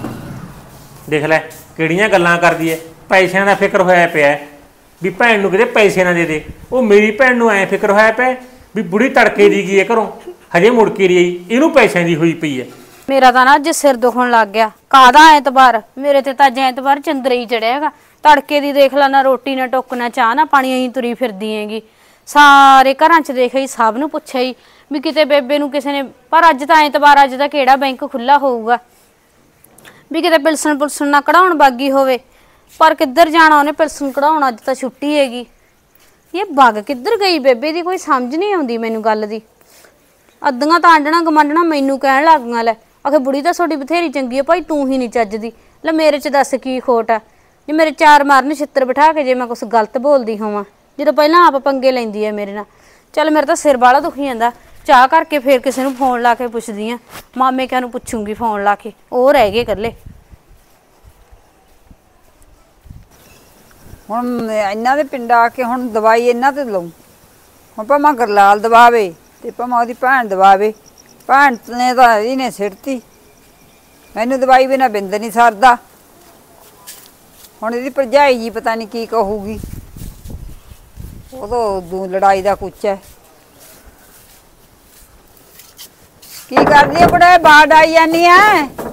ਦੇਖ ਲੈ ਕਿਹੜੀਆਂ ਗੱਲਾਂ ਕਰਦੀ ਐ, ਪੈਸਿਆਂ ਦਾ ਫਿਕਰ ਹੋਇਆ ਪਿਆ ਵੀ ਭੈਣ ਨੂੰ ਕਿਤੇ ਪੈਸੇ ਨਾ ਦੇ ਦੇ। ਉਹ ਮੇਰੀ ਭੈਣ ਨੂੰ ਐ ਫਿਕਰ ਹੋਇਆ ਪਿਆ ਵੀ ਬੁੜੀ ਤੜਕੇ ਦੀ ਗਈ ਐ ਘਰੋਂ, ਹਜੇ ਮੁੜ ਕੇ ਰਹੀ, ਇਹਨੂੰ ਪੈਸਿਆਂ ਦੀ ਹੋਈ ਪਈ ਐ। ਮੇਰਾ ਤਾਂ ਨਾ ਅੱਜ ਸਿਰ ਦੁਖਣ ਲੱਗ ਗਿਆ। ਕਾਹਦਾ ਐਤਵਾਰ? ਮੇਰੇ ਤੇ ਤਾਂ ਅੱਜ ਐਤਵਾਰ ਚੰਦਰੇ ਹੀ ਚੜਿਆ ਹੈਗਾ। ਤੜਕੇ ਦੀ ਦੇਖ ਲਾ, ਨਾ ਰੋਟੀ ਨਾ ਟੁੱਕ ਨਾ ਚਾਹ ਨਾ ਪਾਣੀ, ਅਹੀਂ ਤੁਰੀ ਫਿਰਦੀ ਹੈਗੀ। ਸਾਰੇ ਘਰਾਂ 'ਚ ਦੇਖਿਆ ਹੀ, ਸਭ ਨੂੰ ਪੁੱਛਿਆ ਹੀ, ਵੀ ਕਿਤੇ ਬੇਬੇ ਨੂੰ ਕਿਸੇ ਨੇ, ਪਰ ਅੱਜ ਤਾਂ ਐਤਵਾਰ, ਅੱਜ ਦਾ ਕਿਹੜਾ ਬੈਂਕ ਖੁੱਲਾ ਹੋਊਗਾ, ਵੀ ਕਿਤੇ ਪਿਲਸਣ ਪੁਲਸਣ ਨਾ ਕਢਾਉਣ ਬਾਗੀ ਹੋਵੇ। ਪਰ ਕਿੱਧਰ ਜਾਣਾ ਉਹਨੇ ਪਿਲਸਣ ਕਢਾਉਣ, ਅੱਜ ਤਾਂ ਛੁੱਟੀ ਹੈਗੀ। ਇਹ ਬਗ ਕਿੱਧਰ ਗਈ ਬੇਬੇ ਦੀ, ਕੋਈ ਸਮਝ ਨਹੀਂ ਆਉਂਦੀ ਮੈਨੂੰ ਗੱਲ ਦੀ। ਅੱਧੀਆਂ ਤਾਂ ਆਂਡਣਾ ਗਮਾਂਡਣਾ ਮੈਨੂੰ ਕਹਿਣ ਲੱਗ ਗਈਆਂ, ਲੈ ਆਖੇ ਬੁੜੀ ਤਾਂ ਤੁਹਾਡੀ ਬਥੇਰੀ ਚੰਗੀ ਹੈ ਭਾਈ, ਤੂੰ ਹੀ ਨਹੀਂ ਚੱਜਦੀ। ਲੈ ਮੇਰੇ 'ਚ ਦੱਸ ਕੀ ਖੋਟ ਆ, ਜੇ ਮੇਰੇ ਚਾਰ ਮਾਰਨ ਛਿੱਤਰ ਬਿਠਾ ਕੇ ਜੇ ਮੈਂ ਕੁਛ ਗਲਤ ਬੋਲਦੀ ਹੋਵਾਂ, ਜਦੋਂ ਪਹਿਲਾਂ ਆਪ ਪੰਗੇ ਲੈਂਦੀ ਹੈ ਮੇਰੇ ਨਾਲ। ਚੱਲ ਮੇਰਾ ਤਾਂ ਸਿਰ ਬਾਹਲਾ ਦੁਖੀ ਜਾਂਦਾ, ਚਾਹ ਕਰਕੇ ਫੇਰ ਕਿਸੇ ਨੂੰ ਫੋਨ ਲਾ ਕੇ ਪੁੱਛਦੀ ਆ, ਮਾਮੇ ਕਿਆ ਨੂੰ ਪੁੱਛੂੰਗੀ ਫੋਨ ਲਾ ਕੇ, ਉਹ ਰਹਿ ਗਏ ਇਕੱਲੇ। ਹੁਣ ਇਹਨਾਂ ਦੇ ਪਿੰਡ ਆ ਕੇ ਹੁਣ ਦਵਾਈ ਇਹਨਾਂ ਤੇ ਲਊ। ਹੁਣ ਭਾਵੇਂ ਗਰਲਾਲ ਦਵਾਵੇ ਤੇ ਭਾਵੇਂ ਉਹਦੀ ਭੈਣ ਦਵਾਵੇ, ਭੈਣ ਨੇ ਤਾਂ ਇਹਨੇ ਸਿੱਟਤੀ, ਮੈਨੂੰ ਦਵਾਈ ਬਿਨਾਂ ਬਿੰਦ ਨਹੀਂ ਸਰਦਾ। ਹੁਣ ਇਹਦੀ ਭਰਜਾਈ ਜੀ ਪਤਾ ਨਹੀਂ ਕੀ ਕਹੂਗੀ, ਉਹ ਤਾਂ ਦੂ ਲੜਾਈ ਦਾ ਕੁੱਚ ਹੈ। ਕੀ ਕਰਦੀ ਆ ਕੁੜੇ, ਬਾਹਰ ਆਈ ਜਾਨੀ ਆ?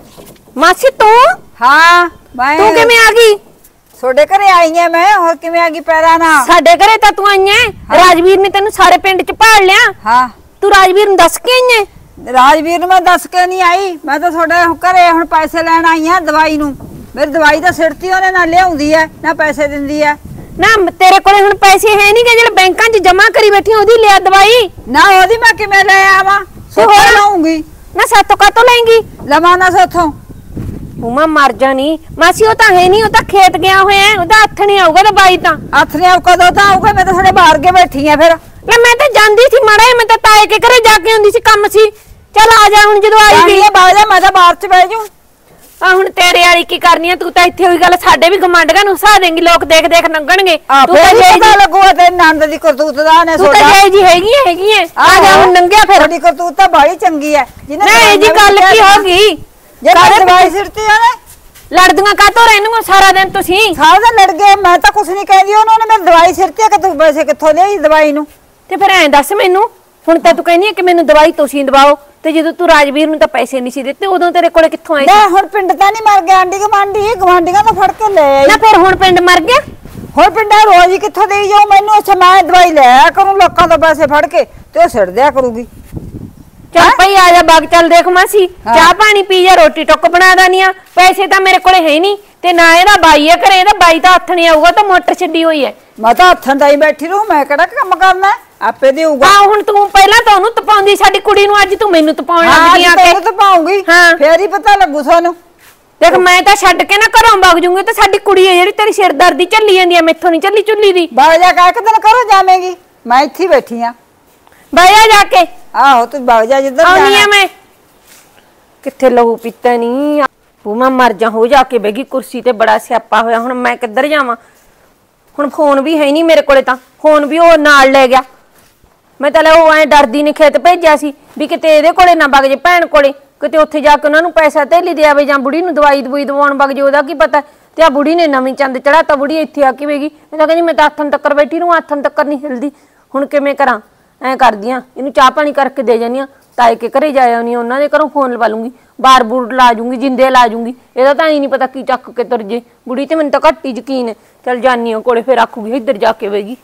ਮਾਸੀ ਤੂੰ ਹਾਂ ਮੈਂ ਤੂੰ ਕਿਵੇਂ ਆ ਗਈ? ਤੁਹਾਡੇ ਘਰੇ ਆਈ ਆ ਮੈਂ, ਹੋਰ ਕਿਵੇਂ ਆ ਗਈ ਪੈਰਾਂ ਨਾਲ? ਸਾਡੇ ਘਰੇ ਤਾਂ ਤੂੰ ਆਈ ਐ, ਰਾਜਵੀਰ ਨੇ ਤੈਨੂੰ ਸਾਰੇ ਪਿੰਡ ਚ ਭਾਲ ਲਿਆ। ਹਾਂ ਤੂੰ ਰਾਜਵੀਰ ਨੂੰ ਦੱਸ ਕੇ ਆਈ ਐ? ਰਾਜਵੀਰ ਨੂੰ ਮੈਂ ਦੱਸ ਕੇ ਨਹੀਂ ਆਈ, ਮੈਂ ਤਾਂ ਤੁਹਾਡੇ ਘਰੇ ਹੁਣ ਪੈਸੇ ਲੈਣ ਆਈ ਆ ਦਵਾਈ ਨੂੰ। ਮੇਰੀ ਦਵਾਈ ਤਾਂ ਸਿਰਤੀ ਉਹਨੇ, ਨਾ ਲਿਆਉਂਦੀ ਐ ਨਾ ਪੈਸੇ ਦਿੰਦੀ ਐ। ਨਾ ਤੇਰੇ ਕੋਲੇ ਹੁਣ ਪੈਸੇ ਹੈ ਨਹੀਂ ਗੇ ਜਿਹੜੇ ਬੈਂਕਾਂ 'ਚ ਜਮਾ ਕਰੀ ਬੈਠੀ, ਉਹਦੀ ਲਿਆ ਦਵਾਈ। ਨਾ ਉਹਦੀ ਮੈਂ ਕਿਵੇਂ ਲੈ ਆਵਾਂ, ਸੋਥੋਂ ਲਾਉਂਗੀ ਨਾ ਸਾਤੋਂ ਕਾਤੋਂ ਲੈਂਗੀ? ਲਵਾਂ ਨਾ ਸੋਥੋਂ। ਉਮਾ ਮਰ ਜਾਣੀ ਮਾਸੀ, ਉਹ ਤਾਂ ਹੈ ਨਹੀਂ, ਉਹ ਤਾਂ ਖੇਤ ਗਿਆ ਹੋਇਆ, ਉਹਦਾ ਹੱਥ ਨਹੀਂ ਆਊਗਾ ਦਵਾਈ ਤਾਂ। ਹੱਥ ਨੇ ਕਦੋਂ ਤਾਂ ਆਊਗਾ, ਮੈਂ ਤਾਂ ਤੁਹਾਡੇ ਬਾਹਰ ਕੇ ਬੈਠੀ ਆ। ਫਿਰ ਲੈ ਮੈਂ ਤਾਂ ਜਾਂਦੀ ਸੀ ਮਾੜਾ, ਮੈਂ ਤਾਂ ਤਾਏ ਕੇ ਘਰੇ ਜਾ ਕੇ ਆਉਂਦੀ ਸੀ, ਕੰਮ ਸੀ। ਚੱਲ ਆ ਜਾ ਹੁਣ, ਜਦੋਂ ਆਈ ਗਈ ਬਾਹਰ ਜਾ, ਮੈਂ ਤਾਂ ਬਾਹਰ ਚ ਬਹਿ ਜੂ। ਆ ਹੁਣ ਤੇਰੇ ਵਾਲੀ ਕੀ ਕਰਨੀ ਆ, ਤੂੰ ਤਾਂ ਇੱਥੇ ਹੋਈ ਗੱਲ ਸਾਡੇ ਵੀ ਗਮਾਂਡਾਂ ਨੂੰ ਹਸਾ ਦੇਂਗੀ, ਲੋਕ ਦੇਖ ਦੇਖ ਲੰਘਣਗੇ। ਤੂੰ ਤਾਂ ਪਤਾ ਲੱਗੂਗਾ ਤੇ ਨੰਦ ਦੀ ਕਰਤੂਤ ਦਾ ਨੇ ਤੂੰ ਤਾਂ ਜੇ ਜੀ ਹੈਗੀ ਹੈਗੀ ਐ, ਆ ਜਾ ਹੁਣ ਨੰਗਿਆ ਫਿਰ। ਤੁਹਾਡੀ ਕਰਤੂਤ ਤਾਂ ਬਾਹਲੀ ਚੰਗੀ ਐ। ਨਾ ਇਹ ਜੀ ਗੱਲ ਕੀ ਹੋ ਗਈ, ਜੇ ਦਵਾਈ ਸਿਰਤੀ ਉਹਨੇ ਲੜਦੀਆਂ ਕਾਤੋਂ ਰਹਿਣਗੀਆਂ ਸਾਰਾ ਦਿਨ ਤੁਸੀਂ? ਸਾਰਾ ਦਿਨ ਲੜ ਗਏ, ਮੈਂ ਤਾਂ ਕੁਛ ਨਹੀਂ ਕਹਿੰਦੀ, ਉਹਨਾਂ ਨੇ ਮੇਰੀ ਦਵਾਈ ਸਿਰਤੀ ਆ ਕਿ ਤੂੰ ਪੈਸੇ ਕਿੱਥੋਂ ਲਿਆਈ ਦਵਾਈ ਨੂੰ? ਤੇ ਫਿਰ ਐਂ ਦੱਸ ਮੈਨੂੰ, ਹੁਣ ਤਾਂ ਤੂੰ ਕਹਿੰਦੀ ਆ ਕਿ ਮੈਨੂੰ ਦਵਾਈ ਤੁਸੀਂ ਦਵਾਓ, ਤੇ ਜਦੋਂ ਤੂੰ ਰਾਜਵੀਰ ਨੂੰ ਤਾਂ ਪੈਸੇ ਨਹੀਂ ਸੀ ਦਿੱਤੇ, ਉਦੋਂ ਤੇਰੇ ਕੋਲੇ ਕਿੱਥੋਂ ਆਏ? ਲੈ ਹੁਣ ਪਿੰਡ ਤਾਂ ਨਹੀਂ ਮਰ ਗਿਆ, ਆਂਢੀ ਗਵਾਂਢੀ ਗਵਾਂਢੀਆਂ ਤੋਂ ਫੜ ਕੇ ਲੈ ਆਈ। ਨਾ ਫਿਰ ਹੁਣ ਪਿੰਡ ਮਰ ਗਿਆ? ਹੁਣ ਪਿੰਡਾਂ ਰੋਜ਼ ਹੀ ਕਿੱਥੋਂ ਦੇਈ ਜਾਓ ਮੈਨੂੰ? ਅੱਛਾ ਮੈਂ ਦਵਾਈ ਲੈ ਕਰੂੰ ਲੋਕਾਂ ਤੋਂ ਪੈਸੇ ਫੜ ਕੇ, ਤੇ ਉਹ ਸਿਰ ਦਿਆ ਕਰੂਗੀ। ਚੱਲ ਭਈ ਆ ਜਾ ਬਾਗ, ਚੱਲ ਦੇਖ ਮਾਸੀ, ਚਾਹ ਪਾਣੀ ਪੀ ਜਾ, ਰੋਟੀ ਟੁੱਕ ਬਣਾ ਦਾਨੀ ਆ। ਪੈਸੇ ਤਾਂ ਮੇਰੇ ਕੋਲੇ ਹੈ ਨਹੀਂ, ਤੇ ਨਾ ਇਹਦਾ ਬਾਈ ਹੈ ਘਰੇ, ਇਹਦਾ ਬਾਈ ਤਾਂ ਹੱਥ ਨਹੀਂ ਆਊਗਾ, ਤਾਂ ਮੋਟਰ ਛੱਡੀ ਹੋਈ ਹੈ। ਮੈਂ ਤਾਂ ਹੱਥਾਂ ਦਾ ਹੀ ਬੈਠੀ ਰਹੂੰ, ਮੈਂ ਕਿਹੜਾ ਕੰਮ ਕਰਨਾ, ਆਪੇ ਦੇਊਗਾ। ਆ ਹੁਣ ਤੂੰ ਪਹਿਲਾਂ ਤਾਂ ਉਹਨੂੰ ਤਪਾਉਂਦੀ ਸਾਡੀ ਕੁੜੀ ਨੂੰ, ਅੱਜ ਤੂੰ ਮੈਨੂੰ ਤਪਾਉਣ ਲੱਗ ਗਈ ਆ ਕੇ। ਹਾਂ, ਤਾਂ ਪਾਉਂਗੀ, ਫੇਰ ਹੀ ਪਤਾ ਲੱਗੂ ਸਾਨੂੰ। ਦੇਖ ਮੈਂ ਤਾਂ ਛੱਡ ਕੇ ਨਾ ਘਰੋਂ ਵਗ ਜੂੰਗੀ, ਤੇ ਸਾਡੀ ਕੁੜੀ ਹੈ ਜਿਹੜੀ ਤੇਰੀ ਸਿਰਦਰਦੀ ਝੱਲੀ ਜਾਂਦੀ ਆ, ਮੈਥੋਂ ਨਹੀਂ ਝੱਲੀ ਚੁੱਲੀ ਦੀ। ਬਾਗ ਜਾ ਕੇ ਇੱਕ ਦਿਨ ਕਰੋ ਜਾਵੇਂਗੀ, ਮੈਂ ਇੱਥੇ ਹੀ ਬੈਠੀ ਆ। ਬਾਇਆ ਜਾ ਕੇ ਆਹੋ ਤੂੰ ਬਾਗ ਜਾ ਜਿੱਧਰ ਆਉਣੀ ਜਾਣਾ। ਆ ਮੈਂ ਕਿੱਥੇ ਲਹੂ ਪੀਤਾ ਨਹੀਂ, ਮੈਂ ਮਰ ਜਾ, ਹੋ ਜਾ ਕੇ ਬੈਗੀ ਕੁਰਸੀ ਤੇ, ਬੜਾ ਸਿਆਪਾ ਹੋਇਆ। ਹੁਣ ਮੈਂ ਕਿੱਧਰ ਜਾਵਾਂ, ਹੁਣ ਫੋਨ ਵੀ ਹੈ ਨਹੀਂ ਮੇਰੇ ਕੋਲੇ, ਤਾਂ ਫੋਨ ਵੀ ਉਹ ਨਾਲ ਲੈ ਗਿਆ। ਮੈਂ ਤਾਂ ਲੈ ਉਹ ਐ ਡਰਦੀ ਨੇ ਖੇਤ ਭੇਜਿਆ ਸੀ ਵੀ ਕਿਤੇ ਇਹਦੇ ਕੋਲੇ ਨਾ ਵਗ ਜੇ, ਭੈਣ ਕੋਲੇ, ਕਿਤੇ ਉੱਥੇ ਜਾ ਕੇ ਉਹਨਾਂ ਨੂੰ ਪੈਸਾ ਧੇਲੀ ਦੇ ਆਵੇ, ਜਾਂ ਬੁੜੀ ਨੂੰ ਦਵਾਈ ਦਵਾਈ ਦਵਾਉਣ ਵਗ ਜੇ, ਉਹਦਾ ਕੀ ਪਤਾ। ਤੇ ਆ ਬੁੜੀ ਨੇ ਨਵੀਂ ਚੰਦ ਚੜਾਤਾ, ਬੁੜੀ ਇੱਥੇ ਆ ਕੇ ਵੇਗੀ, ਮੈਂ ਤਾਂ ਕਹਿੰਦੀ ਮੈਂ ਤਾਂ ਹੱਥਾਂ ਤੱਕਰ ਬੈਠੀ ਰਹੂੰ, ਹੱਥਾਂ ਤੱਕਰ ਨਹੀਂ ਹਿਲਦੀ। ਹੁਣ ਕਿਵੇਂ ਕਰਾਂ, ਐ ਕਰਦੀ ਆ, ਇਹਨੂੰ ਚਾਹ ਪਾਣੀ ਕਰਕੇ ਦੇ ਜਾਨੀ ਆ, ਤਾਏ ਕੇ ਘਰੇ ਜਾ ਆਉਣੀ, ਉਹਨਾਂ ਦੇ ਘਰੋਂ ਫੋਨ ਲਵਾ ਲੂੰਗੀ, ਬਾਰ ਬੂਰ ਲਾ ਜੂੰਗੀ, ਜਿੰਦੇ ਲਾ ਜੂੰਗੀ। ਇਹਦਾ ਤਾਂ ਹੀ ਨਹੀਂ ਪਤਾ ਕੀ ਚੱਕ ਕੇ ਤੁਰ ਜੇ ਬੁੜੀ, ਤੇ ਮੈਨੂੰ ਤਾਂ ਘੱਟ ਹੀ ਯਕੀਨ ਹੈ। ਚੱਲ ਜਾਨੀ ਆ ਕੋਲੇ, ਫਿਰ ਆਖੂਗੀ ਇੱਧਰ ਜਾ ਕੇ ਵੇਗੀ।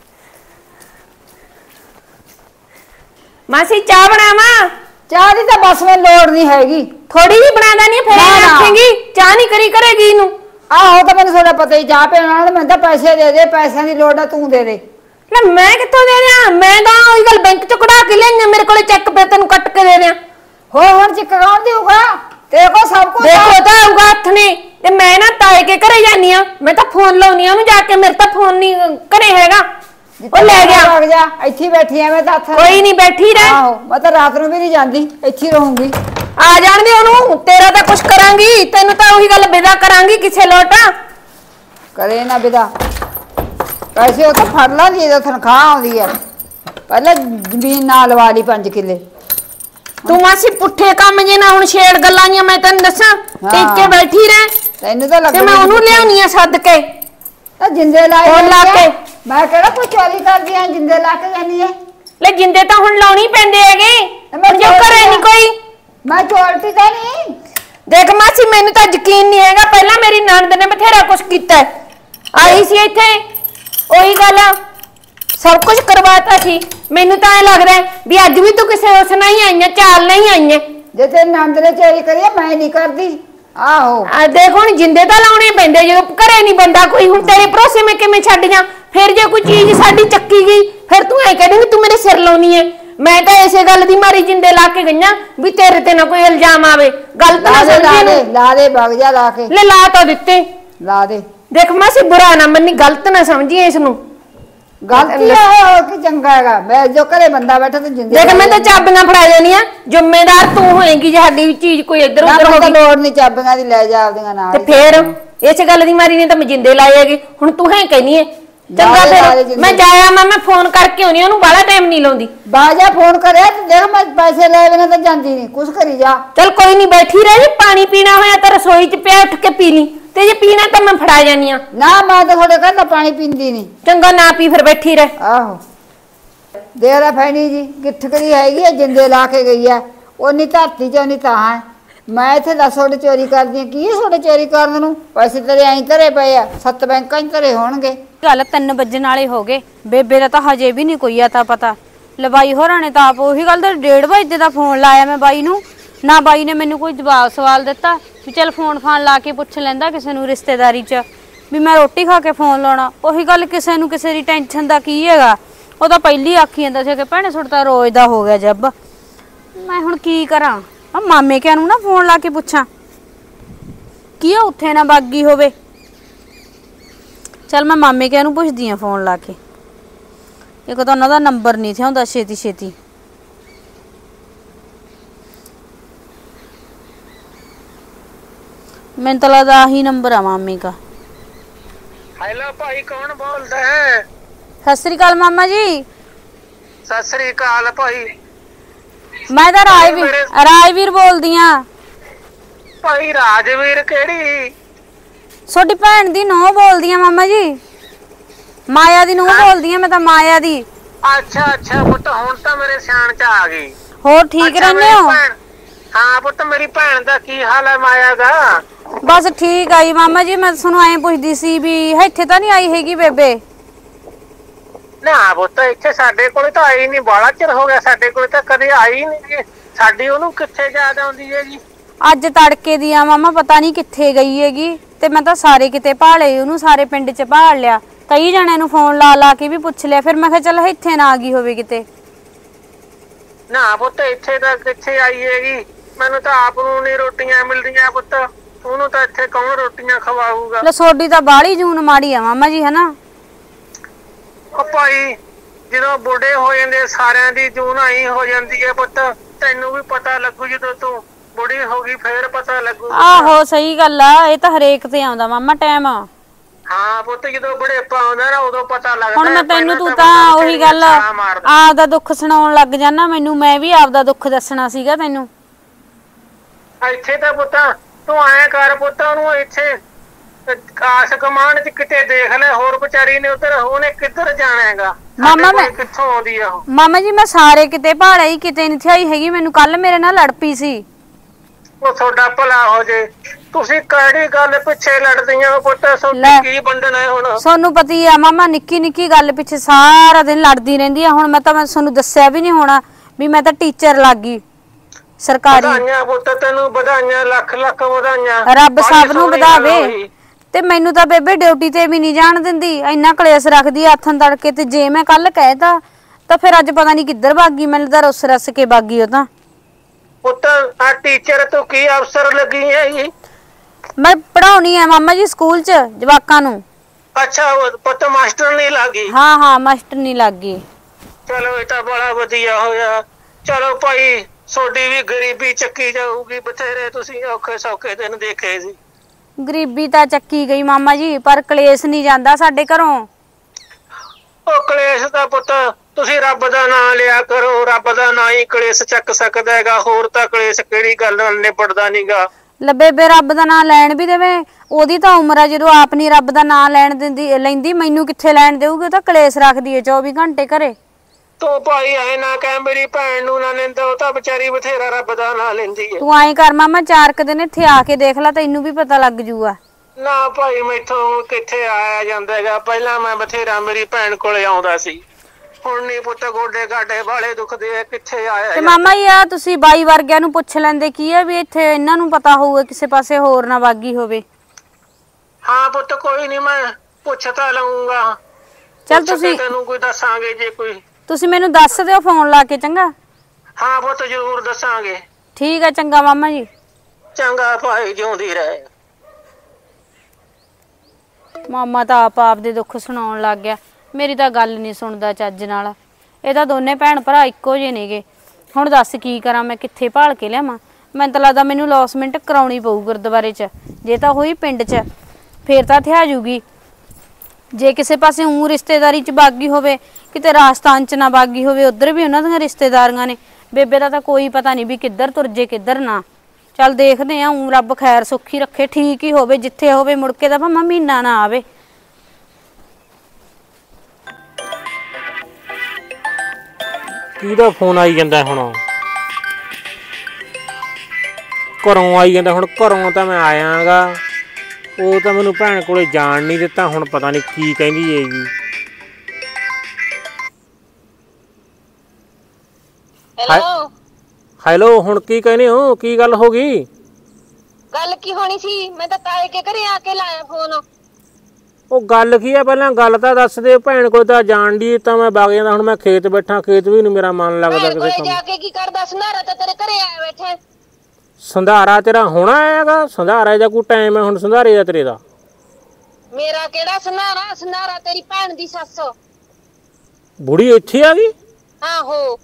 ਮਾਸੀ ਚਾਹ ਬਣਾਵਾਂ? ਚਾਹ ਦੀ ਤਾਂ ਬਸ ਮੈਂ ਲੋੜ ਨਹੀਂ ਹੈਗੀ, ਥੋੜੀ ਜਿਹੀ ਬਣਾ ਦਾਨੀ, ਫਿਰ ਆਖੇਂਗੀ ਚਾਹ ਨਹੀਂ ਕਰੀ ਕਰੇਗੀ ਇਹਨੂੰ। ਆਹੋ ਤਾਂ ਮੈਨੂੰ ਥੋੜਾ ਪਤਾ ਹੀ, ਚਾਹ ਪੀਣ ਵਾਲਾ ਮੈਂ ਤਾਂ ਪੈਸੇ ਦੇ ਦੇ, ਪੈਸਿਆਂ ਦੀ ਲੋੜ ਆ ਤੂੰ ਦੇ ਦੇ। ਲੈ ਮੈਂ ਕਿੱਥੋਂ ਦੇ ਦਿਆਂ, ਮੈਂ ਤਾਂ ਉਹੀ ਗੱਲ ਬੈਂਕ ਚ ਕਢਾ ਕੇ ਲਿਆਈਆਂ, ਮੇਰੇ ਕੋਲੇ ਚੈੱਕ ਪੇ ਤੈਨੂੰ ਕੱਟ ਕੇ ਦੇ ਦਿਆਂ। ਹੋਰ ਹੁਣ ਚ ਕੌਣ ਦੇਊਗਾ, ਤੇਰੇ ਕੋਲ ਸਭ ਕੁਝ ਦੇਖੋ ਤਾਂ ਆਊਗਾ ਹੱਥ ਨੇ। ਤੇ ਮੈਂ ਨਾ ਤਾਏ ਕੇ ਘਰੇ ਜਾਨੀ ਆ, ਮੈਂ ਤਾਂ ਫੋਨ ਲਾਉਣੀ ਆ ਉਹਨੂੰ ਜਾ ਕੇ, ਮੇਰੇ ਤਾਂ ਫੋਨ ਨਹੀਂ ਘਰੇ ਹੈਗਾ, ਉਹ ਲੈ ਗਿਆ। ਵਗ ਜਾ, ਇੱਥੇ ਬੈਠੀ ਆ ਮੈਂ ਤਾਂ ਹੱਥ। ਕੋਈ ਨਹੀਂ ਬੈਠੀ ਰਹਿ। ਆਹੋ ਮੈਂ ਤਾਂ ਰਾਤ ਨੂੰ ਵੀ ਨਹੀਂ ਜਾਂਦੀ, ਇੱਥੇ ਰਹੂੰਗੀ। ਆ ਜਾਣ ਦੇ ਉਹਨੂੰ, ਤੇਰਾ ਤਾਂ ਕੁਛ ਕਰਾਂਗੀ, ਤੈਨੂੰ ਤਾਂ ਉਹੀ ਗੱਲ ਵਿਦਾ ਕਰਾਂਗੀ ਕਿਸੇ ਲੋਟਾ। ਕਰੇ ਨਾ ਵਿਦਾ, ਪੈਸੇ ਉਹ ਤਾਂ ਫੜ ਲਾਂਦੀ ਜਦੋਂ ਤਨਖਾਹ ਆਉਂਦੀ ਹੈ। ਪਹਿਲਾਂ ਜ਼ਮੀਨ ਨਾਲ ਲਵਾ ਲਈ ਪੰਜ ਕਿੱਲੇ। ਤੂੰ ਮਾਸੀ ਪੁੱਠੇ ਕੰਮ ਜੇ ਨਾ ਹੁਣ ਛੇੜ ਗੱਲਾਂ ਦੀਆਂ, ਮੈਂ ਤੈਨੂੰ ਦੱਸਾਂ, ਟਿਕ ਕੇ ਬੈਠੀ ਰਹਿ। ਤੈਨੂੰ ਤਾਂ ਤੇ ਮੈਂ ਉਹਨੂੰ ਲਿਆਉਣੀ ਆ ਸੱਦ ਕੇ, ਤਾਂ ਜਿੰਦੇ ਲਾਏ ਫੋਨ ਲਾ ਕੇ। ਮੈਂ ਕਿਹੜਾ ਕੋਈ ਚੋਰੀ ਕਰਦੀ ਆ, ਜਿੰਦੇ ਲਾ ਕੇ ਜਾਨੀ ਹੈ। ਲੈ ਜਿੰਦੇ ਤਾਂ ਹੁਣ ਲਾਉਣੀ ਪੈਂਦੇ ਹੈਗੇ, ਮੈਂ ਜੋ ਘਰੇ ਨਹੀਂ ਕੋਈ। ਮੈਂ ਚੋਰਤੀ ਤਾਂ ਨਹੀਂ। ਦੇਖ ਮਾਸੀ ਮੈਨੂੰ ਤਾਂ ਯਕੀਨ ਨਹੀਂ ਹੈਗਾ, ਪਹਿਲਾਂ ਮੇਰੀ ਨਣਦ ਨੇ ਬਥੇਰਾ ਕੁਛ ਕੀਤਾ, ਆਈ ਸੀ ਇੱਥੇ ਉਹੀ ਗੱਲ ਸਭ ਕੁਝ ਕਰਵਾਤਾ ਸੀ। ਮੈਨੂੰ ਤਾਂ ਐ ਲੱਗਦਾ ਹੈ ਵੀ ਅੱਜ ਵੀ ਤੂੰ ਕਿਸੇ ਉਸ ਨਾਲ ਹੀ ਆਈਆਂ, ਚਾਲ ਨਹੀਂ ਆਈਆਂ। ਜੇ ਤੇ ਨੰਦ ਨੇ ਚੋਰੀ ਕਰੀ ਮੈਂ ਨਹੀਂ ਕਰਦੀ। ਆਹੋ ਆ ਦੇਖ ਹੁਣ ਜਿੰਦੇ ਤਾਂ ਲਾਉਣੇ ਪੈਂਦੇ ਜਦੋਂ ਘਰੇ ਨਹੀਂ ਬੰਦਾ ਕੋਈ। ਹੁਣ ਤੇਰੇ ਭਰੋਸੇ ਮੈਂ ਕਿਵੇਂ ਛੱਡ ਜਾ? ਫਿਰ ਜੇ ਕੋਈ ਚੀਜ਼ ਸਾਡੀ ਚੱਕੀ ਗਈ ਫਿਰ ਤੂੰ ਐ ਕਹਿ ਦੇਂਗੀ ਤੂੰ ਮੇਰੇ ਸਿਰ ਲਾਉਣੀ ਐ। ਮੈਂ ਤਾਂ ਇਸੇ ਗੱਲ ਦੀ ਮਾਰੀ ਜਿੰਦੇ ਲਾ ਕੇ ਗਈਆਂ ਵੀ ਤੇਰੇ ਤੇ ਨਾ ਕੋਈ ਇਲਜ਼ਾਮ ਆਵੇ। ਗਲਤ ਨਾ ਲਾ ਦੇ ਲਾ ਸਮਝੀ ਦੇ ਇਹਨੂੰ। ਲਾ ਦੇ ਵਗ ਜਾ ਲਾ ਕੇ ਲੈ ਲਾ ਤਾਂ ਦਿੱਤੇ। ਲਾ ਦੇ। ਦੇਖ ਮਾਸੀ ਬੁਰਾ ਨਾ ਮੰਨੀ, ਗਲਤ ਨਾ ਸਮਝੀ ਇਸ ਨੂੰ। ਗਲਤੀ ਆ ਹੋਰ ਕੀ ਚੰਗਾ ਹੈਗਾ? ਮੈਂ ਜੋ ਘਰੇ ਬੰਦਾ ਬੈਠਾ ਤੇ ਜਿੰਦੇ ਦੇਖ ਮੈਂ ਤਾਂ ਚਾਬੀਆਂ ਫੜਾ ਜਾਣੀਆਂ, ਜ਼ਿੰਮੇਦਾਰ ਤੂੰ ਹੋਏਗੀ ਜੇ ਸਾਡੀ ਚੀਜ਼ ਕੋਈ ਇੱਧਰ ਉੱਧਰ ਹੋ ਗਈ। ਲੋੜ ਨਹੀਂ ਚਾਬੀਆਂ ਦੀ, ਲੈ ਜਾ ਆਪਦੀਆਂ ਨਾਲ। ਤੇ ਫੇਰ ਇਸ ਗੱਲ ਦੀ ਮਾਰੀ ਨੇ ਤਾਂ ਮੈਂ ਜਿੰਦੇ ਲਾਏ ਹੈਗੇ। ਹੁਣ ਤੂੰ ਹੈ ਕਹਿਨੀ ਐ ਚੰਗਾ ਫਿਰ ਮੈਂ ਜਾਇਆ ਮੈਂ ਮੈਂ ਫੋਨ ਕਰਕੇ ਆਉਣੀ, ਉਹਨੂੰ ਬਾਹਲਾ ਟਾਈਮ ਨਹੀਂ ਲਾਉਂਦੀ। ਬਾਜਾ ਫੋਨ ਕਰਿਆ ਤੇ ਦੇਖ ਮੈਂ ਪੈਸੇ ਲੈ ਬਿਨਾਂ ਤਾਂ ਜਾਂਦੀ ਨਹੀਂ, ਕੁਛ ਕਰੀ ਜਾ। ਚਲ ਕੋਈ ਨਹੀਂ ਬੈਠੀ ਰਹਿ ਜੀ, ਪਾਣੀ ਪੀਣਾ ਹੋਇਆ ਤਾਂ ਰਸੋਈ 'ਚ ਪਿਆ ਉੱਠ ਕੇ ਪੀ ਲਈ, ਤੇ ਜੇ ਪੀਣਾ ਤਾਂ ਮੈਂ ਫੜਾ ਜਾਨੀ ਆ। ਨਾ ਮੈਂ ਤਾਂ ਤੁਹਾਡੇ ਘਰ ਦਾ ਪਾਣੀ ਪੀਂਦੀ ਨਹੀਂ। ਚੰਗਾ ਨਾ ਪੀ ਫਿਰ ਬੈਠੀ ਰਹਿ। ਆਹੋ ਦੇਰਾ ਫੈਣੀ ਜੀ ਗਿੱਠਕੜੀ ਹੈਗੀ ਆ, ਜਿੰਦੇ ਲਾ ਕੇ ਗਈ ਆ। ਉਨੀ ਧਰਤੀ ਚ ਉਨੀ ਤਾਂ ਹੈ। ਮੈਂ ਇੱਥੇ ਦੱਸ ਤੁਹਾਡੇ ਚੋਰੀ ਕਰਦੀ ਆ, ਕੀ ਤੁਹਾਡੇ ਚੋਰੀ ਕਰਨ ਨੂੰ? ਪੈਸੇ ਤੇਰੇ ਐਂ ਧਰੇ ਪਏ ਆ, ਸੱਤ ਬੈਂਕਾਂ 'ਚ ਧਰੇ ਹੋਣਗੇ। ਗੱਲ ਤਿੰਨ ਵੱਜਣ ਵਾਲੇ ਹੋ ਗਏ, ਬੇਬੇ ਦਾ ਤਾਂ ਹਜੇ ਵੀ ਨਹੀਂ ਕੋਈ ਆਤਾ ਪਤਾ। ਲਬਾਈ ਹੋਰਾਂ ਨੇ ਤਾਂ ਆਪ ਉਹੀ ਗੱਲ ਦਾ ਡੇਢ ਵਜੇ ਦਾ ਫੋਨ ਲਾਇਆ ਮੈਂ ਬਾਈ ਨੂੰ, ਨਾ ਬਾਈ ਨੇ ਮੈਨੂੰ ਕੋਈ ਜਵਾਬ ਸਵਾਲ ਦਿੱਤਾ ਵੀ ਚੱਲ ਫੋਨ ਫਾਨ ਲਾ ਕੇ ਪੁੱਛ ਲੈਂਦਾ ਕਿਸੇ ਨੂੰ ਰਿਸ਼ਤੇਦਾਰੀ 'ਚ ਵੀ ਮੈਂ ਰੋਟੀ ਖਾ ਕੇ ਫੋਨ ਲਾਉਣਾ। ਉਹੀ ਗੱਲ ਕਿਸੇ ਨੂੰ ਕਿਸੇ ਦੀ ਟੈਨਸ਼ਨ ਦਾ ਕੀ ਹੈਗਾ? ਉਹ ਤਾਂ ਪਹਿਲੀ ਆਖੀ ਜਾਂਦਾ ਸੀ ਕਿ ਭੈਣੇ ਸੁੱਟ ਤਾਂ ਰੋਜ਼ ਦਾ ਹੋ ਗਿਆ ਜੱਬ। ਮੈਂ ਹੁਣ ਕੀ ਕਰਾਂ? ਆ ਮਾਮੇ ਕਿਆਂ ਨੂੰ ਨਾ ਫੋਨ ਲਾ ਕੇ ਪੁੱਛਾਂ ਕੀ ਆ ਉੱਥੇ ਨਾ ਬਾਗੀ ਹੋਵੇ। ਚੱਲ ਮੈਂ ਮਾਮੇ ਕਿਆਂ ਨੂੰ ਪੁੱਛਦੀ ਆ ਫੋਨ ਲਾ ਕੇ। ਇੱਕ ਤਾਂ ਉਹਨਾਂ ਦਾ ਨੰਬਰ ਨਹੀਂ ਸੀ ਹੁੰਦਾ ਛੇਤੀ ਛੇਤੀ। ਮੈਨੂੰ ਤਾਂ ਲੱਗਦਾ ਆਹੀ ਨੰਬਰ ਆ ਮਾਮੇ का। ਹੈਲੋ ਭਾਈ, ਕੌਣ ਬੋਲਦਾ ਹੈ? ਸਤਿ ਸ੍ਰੀ ਅਕਾਲ ਮਾਮਾ ਜੀ। ਸਤਿ ਸ੍ਰੀ ਅਕਾਲ ਭਾਈ। ਮੈਂ ਤਾਂ ਰਾਜਵੀਰ ਰਾਜਵੀਰ ਬੋਲਦੀ ਆ। ਭਾਈ ਰਾਜਵੀਰ ਕਿਹੜੀ? ਤੁਹਾਡੀ ਭੈਣ ਦੀ ਨੂੰਹ ਬੋਲਦੀ ਆ ਮਾਮਾ ਜੀ, ਮਾਇਆ ਦੀ ਨੂੰਹ ਬੋਲਦੀ ਆ ਮੈਂ ਤਾਂ, ਮਾਇਆ ਦੀ। ਅੱਛਾ ਅੱਛਾ ਪੁੱਤ, ਹੁਣ ਤਾਂ ਮੇਰੇ ਸਿਆਣ ਚ ਆ ਗਈ। ਹੋਰ ਠੀਕ ਰਹਿੰਦੇ ਹੋ? ਹਾਂ ਪੁੱਤ, ਮੇਰੀ ਭੈਣ ਦਾ ਕੀ ਹਾਲ ਹੈ ਮਾਇਆ ਦਾ? ਬਸ ਠੀਕ ਆਈ ਮਾਮਾ ਜੀ। ਮੈਂ ਤੁਹਾਨੂੰ ਐਂ ਪੁੱਛਦੀ ਸੀ ਵੀ ਇੱਥੇ ਤਾਂ ਨਹੀਂ ਆਈ ਹੈਗੀ ਬੇਬੇ? ਨਾ ਪੁੱਤ, ਇੱਥੇ ਸਾਡੇ ਕੋਲੇ ਤਾਂ ਆਈ ਨਹੀਂ, ਬਾਲਾ ਚਿਰ ਹੋ ਗਿਆ ਸਾਡੇ ਕੋਲੇ ਤਾਂ ਕਦੇ ਆਈ ਨਹੀਂ। ਸਾਡੀ ਉਹਨੂੰ ਕਿੱਥੇ ਯਾਦ ਆਉਂਦੀ ਹੈ ਜੀ? ਅੱਜ ਤੜਕੇ ਦੀ ਆ ਮਾਮਾ, ਪਤਾ ਨਹੀਂ ਕਿੱਥੇ ਗਈ ਹੈਗੀ। ਤੇ ਮੈਂ ਤਾਂ ਸਾਰੇ ਕਿਤੇ ਭਾਲੇ ਉਹਨੂੰ, ਸਾਰੇ ਪਿੰਡ 'ਚ ਭਾਲ ਲਿਆ, ਕਈ ਜਣਿਆਂ ਨੂੰ ਫੋਨ ਲਾ ਲਾ ਕੇ ਵੀ ਪੁੱਛ ਲਿਆ। ਫਿਰ ਮੈਂ ਕਿਹਾ ਚੱਲ ਇੱਥੇ ਨਾ ਆ ਗਈ ਹੋਵੇ ਕਿਤੇ। ਨਾ ਪੁੱਤ, ਇੱਥੇ ਤਾਂ ਕਿੱਥੇ ਆਈ ਹੈਗੀ? ਮੈਨੂੰ ਤਾਂ ਆਪ ਨੂੰ ਨਹੀਂ ਰੋਟੀਆਂ ਮਿਲਦੀਆਂ ਪੁੱਤ, ਉਹਨੂੰ ਤਾਂ ਇੱਥੇ ਕੌਣ ਰੋਟੀਆਂ ਖਵਾਊਗਾ? ਲੈ ਸੋਡੀ ਤਾਂ ਬਾਹਲੀ ਜੂਨ ਮਾੜੀ ਆ ਮਾਮਾ ਜੀ, ਹਨਾ? ਉਹ ਭਾਈ ਜਦੋਂ ਬੁੱਢੇ ਹੋ ਜਾਂਦੇ ਸਾਰਿਆਂ ਦੀ ਜੂਨ ਆਈ ਹੋ ਜਾਂਦੀ ਹੈ ਪੁੱਤ। ਤੈਨੂੰ ਵੀ ਪਤਾ ਲੱਗੂ ਜਦੋਂ ਤੂੰ ਬੁੜੀ ਹੋ ਗਈ, ਫੇਰ ਪਤਾ ਲੱਗੂ। ਆਹੋ ਸਹੀ ਗੱਲ ਆ, ਇਹ ਤਾਂ ਹਰੇਕ ਤੇ ਆਉਂਦਾ ਮਾਮਾ ਟਾਈਮ। ਹਾਂ ਪੁੱਤ, ਜਦੋਂ ਬੁਢੇਪਾ ਆਉਂਦਾ ਨਾ ਉਦੋਂ ਪਤਾ ਲੱਗਦਾ। ਹੁਣ ਮੈਂ ਤੈਨੂੰ, ਤੂੰ ਤਾਂ ਉਹੀ ਗੱਲ ਆਪਦਾ ਦੁੱਖ ਸੁਣਾਉਣ ਲੱਗ ਜਾਣਾ ਮੈਨੂੰ। ਮੈਂ ਵੀ ਆਪਦਾ ਦੁੱਖ ਦੱਸਣਾ ਸੀਗਾ ਤੈਨੂੰ। ਇੱਥੇ ਤਾਂ ਪੁੱਤ ਤੂੰ ਆਇਆ ਕਰ ਪੁੱਤ, ਉਹਨੂੰ ਇੱਥੇ ਕਾਸ ਕਮਾਂਡ ਚ ਕਿਤੇ ਦੇਖ ਲੈ। ਹੋਰ ਵਿਚਾਰੀ ਨੇ ਉਧਰ, ਉਹਨੇ ਕਿੱਧਰ ਜਾਣਾ ਹੈਗਾ? ਮਾਮਾ ਮੈਂ ਕਿੱਥੋਂ ਆਉਂਦੀ ਆ ਉਹ? ਮਾਮਾ ਜੀ ਮੈਂ ਸਾਰੇ ਕਿਤੇ ਭਾਲਿਆ ਹੀ, ਕਿਤੇ ਨਹੀਂ ਥਿਆਈ ਹੈਗੀ। ਮੈਨੂੰ ਕੱਲ ਮੇਰੇ ਨਾਲ ਲੜ ਪਈ ਸੀ। ਉਹ ਤੁਹਾਡਾ ਭਲਾ ਹੋ ਜੇ। ਤੁਸੀਂ ਕਿਹੜੀ ਗੱਲ ਪਿੱਛੇ ਲੜਦੀਆਂ ਹੋ ਪੁੱਤ? ਸੋਡੀ ਕੀ ਬੰਧਨ ਹੈ ਹੁਣ? ਤੁਹਾਨੂੰ ਪਤੀ ਆ ਮਾਮਾ, ਨਿੱਕੀ ਨਿੱਕੀ ਗੱਲ ਪਿੱਛੇ ਸਾਰਾ ਦਿਨ ਲੜਦੀ ਰਹਿੰਦੀ ਆ। ਹੁਣ ਮੈਂ ਤਾਂ, ਮੈਂ ਤੁਹਾਨੂੰ ਦੱਸਿਆ ਵੀ ਨਹੀਂ ਹੋਣਾ ਵੀ ਮੈਂ ਤਾਂ ਟੀਚਰ ਲੱਗ ਗਈ ਸਰਕਾਰੀ। ਵਧਾਈਆਂ ਪੁੱਤ, ਤੈਨੂੰ ਵਧਾਈਆਂ, ਲੱਖ ਲੱਖ ਵਧਾਈਆਂ। ਰੱਬ ਸਭ ਨੂੰ ਵਧਾਵੇ। ਤੇ ਮੈਨੂੰ ਤਾਂ ਬੇਬੇ ਡਿਊਟੀ ਤੇ ਵੀ ਨਹੀਂ ਜਾਣ ਦਿੰਦੀ, ਇੰਨਾ ਕਲੇਸ਼ ਰੱਖਦੀ ਹੱਥਾਂ ਤੜਕੇ ਤੇ। ਜੇ ਮੈਂ ਕੱਲ ਕਹਿਤਾ ਤਾਂ ਫਿਰ ਅੱਜ ਪਤਾ ਨਹੀਂ ਕਿੱਧਰ ਭਾਗੀ। ਮੈਨੂੰ ਤਾਂ ਰੁੱਸ ਰਸ ਕੇ ਭਾਗੀ ਉਹ ਤਾਂ। ਪੁੱਤ ਆ ਟੀਚਰ ਤੂੰ ਕੀ ਅਫਸਰ ਲੱਗੀ ਹੈ ਜੀ? ਮੈਂ ਪੜਾਉਣੀ ਆ ਮਾਮਾ ਜੀ ਸਕੂਲ 'ਚ ਜਵਾਕਾਂ ਨੂੰ। ਅੱਛਾ ਪੁੱਤ, ਮਾਸਟਰ ਨਹੀਂ ਲੱਗੀ? ਹਾਂ ਹਾਂ ਮਾਸਟਰ ਨਹੀਂ ਲੱਗ ਗਈ। ਚਲੋ ਇਹ ਤਾਂ ਬੜਾ ਵਧੀਆ ਹੋਇਆ। ਚਲੋ ਭਾਈ, ਤੁਹਾਡੀ ਵੀ ਗਰੀਬੀ ਚੱਕੀ ਜਾਊਗੀ। ਬਥੇਰੇ ਤੁਸੀਂ ਔਖੇ ਸੌਖੇ ਦਿਨ ਦੇਖੇ ਸੀ। ਗਰੀਬੀ ਤਾਂ ਚੱਕੀ ਗਈ ਮਾਮਾ ਜੀ, ਪਰ ਕਲੇਸ਼ ਨਹੀਂ ਜਾਂਦਾ ਸਾਡੇ ਘਰੋਂ। ਉਹ ਕਲੇਸ਼ ਦਾ ਪੁੱਤ, ਤੁਸੀਂ ਰੱਬ ਦਾ ਨਾਂ ਲਿਆ ਕਰੋ। ਰੱਬ ਦਾ ਨਾਂ ਹੀ ਕਲੇਸ਼ ਚੱਕ ਸਕਦਾ ਹੈਗਾ, ਹੋਰ ਤਾਂ ਕਲੇਸ਼ ਕਿਹੜੀ ਗੱਲ ਨਾਲ ਨਿਬੜਦਾ ਨਹੀਂਗਾ। ਲੈ ਬੇਬੇ ਰੱਬ ਦਾ ਨਾਂ ਲੈਣ ਵੀ ਦੇਵੇ, ਉਹਦੀ ਤਾਂ ਉਮਰ ਆ ਜਦੋਂ ਆਪ ਨਹੀਂ ਰੱਬ ਦਾ ਨਾਂ ਲੈਣ ਦਿੰਦੀ ਲੈਂਦੀ। ਮੈਨੂੰ ਕਿੱਥੇ ਲੈਣ ਦੇਊਗੀ? ਉਹ ਤਾਂ ਕਲੇਸ਼ ਰੱਖਦੀ ਹੈ ਚੌਵੀ ਘੰਟੇ ਘਰੇ। ਤੂੰ ਭਾਈ ਐ ਨਾ ਕਹਿ ਮੇਰੀ ਭੈਣ ਨੂੰ ਨਾ ਲੈਂਦਾ, ਉਹ ਤਾਂ ਵਿਚਾਰੀ ਬਥੇਰਾ ਰੱਬ ਦਾ ਨਾਂ ਲੈਂਦੀ ਹੈ। ਤੂੰ ਐਂ ਕਰ ਮਾਮਾ, ਚਾਰ ਕੁ ਦਿਨ ਇੱਥੇ ਆ ਕੇ ਦੇਖ ਲੈ, ਤੈਨੂੰ ਵੀ ਪਤਾ ਲੱਗ ਜੂਗਾ। ਨਾ ਭਾਈ, ਮੈਥੋਂ ਕਿੱਥੇ ਆਇਆ ਜਾਂਦਾ ਹੈਗਾ। ਪਹਿਲਾਂ ਮੈਂ ਬਥੇਰਾ ਮੇਰੀ ਭੈਣ ਕੋਲੇ ਆਉਂਦਾ ਸੀ। ਹੁਣ ਨਹੀਂ ਪੁੱਤ ਗੋਡੇ ਗਾਡੇ ਵਾਲੇ ਦੁਖਦੇ ਆ, ਕਿੱਥੇ ਆਇਆ ਤੇ ਮਾਮਾ ਜੀ ਆ ਤੁਸੀਂ ਬਾਈ ਵਰਗਿਆਂ ਨੂੰ ਪੁੱਛ ਲੈਂਦੇ ਕੀ ਆ ਵੀ ਇੱਥੇ ਇਹਨਾਂ ਨੂੰ ਪਤਾ ਹੋਊਗਾ ਕਿਸੇ ਪਾਸੇ ਹੋਰ ਨਾ ਵਾਗੀ ਹੋਵੇ। ਹਾਂ ਪੁੱਤ ਕੋਈ ਨਹੀਂ, ਮੈਂ ਪੁੱਛ ਤਾਂ ਲਊਂਗਾ। ਚਲ ਤੁਸੀਂ ਤੈਨੂੰ ਕੋਈ ਦੱਸਾਂਗੇ ਜੇ ਕੋਈ। ਤੁਸੀਂ ਮੈਨੂੰ ਦੱਸ ਦਿਓ ਫੋਨ ਲਾ ਕੇ, ਚੰਗਾ? ਹਾਂ ਪੁੱਤ ਜ਼ਰੂਰ ਦੱਸਾਂਗੇ। ਠੀਕ ਆ, ਚੰਗਾ ਮਾਮਾ ਜੀ। ਚੰਗਾ ਭਾਈ, ਜਿਉਂਦੀ ਰਹੇ। ਮਾਮਾ ਤਾਂ ਆਪ ਆਪ ਦੇ ਦੁੱਖ ਸੁਣਾਉਣ ਲੱਗ ਗਿਆ, ਮੇਰੀ ਤਾਂ ਗੱਲ ਨਹੀਂ ਸੁਣਦਾ ਚੱਜ ਨਾਲ। ਇਹ ਤਾਂ ਦੋਨੇ ਭੈਣ ਭਰਾ ਇੱਕੋ ਜਿਹੇ ਨੇਗੇ। ਹੁਣ ਦੱਸ ਕੀ ਕਰਾਂ ਮੈਂ, ਕਿੱਥੇ ਭਾਲ ਕੇ ਲਿਆਵਾਂ? ਮੈਨੂੰ ਤਾਂ ਲੱਗਦਾ ਮੈਨੂੰ ਲੌਸਮੈਂਟ ਕਰਾਉਣੀ ਪਊ ਗੁਰਦੁਆਰੇ 'ਚ। ਜੇ ਤਾਂ ਹੋਈ ਪਿੰਡ 'ਚ ਫੇਰ ਤਾਂ ਥਿਆ ਜੂਗੀ, ਜੇ ਕਿਸੇ ਪਾਸੇ ਊਂ ਰਿਸ਼ਤੇਦਾਰੀ 'ਚ ਬਾਗੀ ਹੋਵੇ, ਕਿਤੇ ਰਾਜਸਥਾਨ 'ਚ ਨਾ ਬਾਗੀ ਹੋਵੇ, ਉੱਧਰ ਵੀ ਉਹਨਾਂ ਦੀਆਂ ਰਿਸ਼ਤੇਦਾਰੀਆਂ ਨੇ। ਬੇਬੇ ਦਾ ਤਾਂ ਕੋਈ ਪਤਾ ਨਹੀਂ ਵੀ ਕਿੱਧਰ ਤੁਰ ਜੇ ਕਿੱਧਰ ਨਾ। ਚੱਲ ਦੇਖਦੇ ਆ, ਊਂ ਰੱਬ ਖੈਰ ਸੁੱਖੀ ਰੱਖੇ, ਠੀਕ ਹੀ ਹੋਵੇ ਜਿੱਥੇ ਹੋਵੇ, ਮੁੜ ਕੇ ਤਾਂ ਭਾਵੇਂ ਮਹੀਨਾ ਨਾ ਆਵੇ। ਕਿਹਦਾ ਫੋਨ ਆਈ ਜਾਂਦਾ ਹੁਣ? ਘਰੋਂ ਆਈ ਜਾਂਦਾ। ਹੁਣ ਘਰੋਂ ਤਾਂ ਮੈਂ ਆਇਆਗਾ, ਉਹ ਤਾਂ ਮੈਨੂੰ ਭੈਣ ਕੋਲੇ ਜਾਣ ਨਹੀਂ ਦਿੱਤਾ। ਹੁਣ ਪਤਾ ਨਹੀਂ ਕੀ ਕਹਿੰਦੀ ਹੈਗੀ। ਹੈਲੋ ਹੈਲੋ, ਹੁਣ ਕੀ ਕਹਿੰਦੇ ਹੋ? ਕੀ ਗੱਲ ਹੋ ਗਈ? ਗੱਲ ਕੀ ਹੋਣੀ ਸੀ? ਮੈਂ ਤਾਂ ਤਾਏ ਕੇ ਘਰੇ ਆ ਕੇ ਲਾਇਆ ਫੋਨ। ਉਹ ਗੱਲ ਕੀ ਆ, ਪਹਿਲਾਂ ਗੱਲ ਤਾਂ ਦੱਸ ਦੇ। ਭੈਣ ਕੋਲ ਤਾਂ ਜਾਣ ਦੀ ਤਾਂ ਮੈਂ ਵਗ ਜਾਂਦਾ। ਹੁਣ ਮੈਂ ਖੇਤ ਬੈਠਾ, ਖੇਤ ਵੀ ਨੀ ਮੇਰਾ ਮਨ ਲੱਗਦਾ ਕਿਸੇ ਕੰਮ। ਜਾ ਕੇ ਕੀ ਕਰਦਾ? ਸੰਧਾਰਾ ਤਾਂ ਤੇਰੇ ਘਰੇ ਆਇਆ ਬੈਠਾ। ਸੰਧਾਰਾ ਤੇਰਾ ਹੋਣਾ ਆਏਗਾ? ਸੰਧਾਰਾ ਦਾ ਕੋਈ ਟਾਈਮ ਹੈ ਹੁਣ ਸੰਧਾਰੇ ਦਾ ਤੇਰੇ ਦਾ? ਮੇਰਾ ਕਿਹੜਾ ਸੰਧਾਰਾ? ਸੰਧਾਰਾ ਤੇਰੀ ਭੈਣ ਦੀ ਸੱਸ। ਬੁੜੀ ਇੱਥੇ ਆ ਗਈ? ਆਹੋ।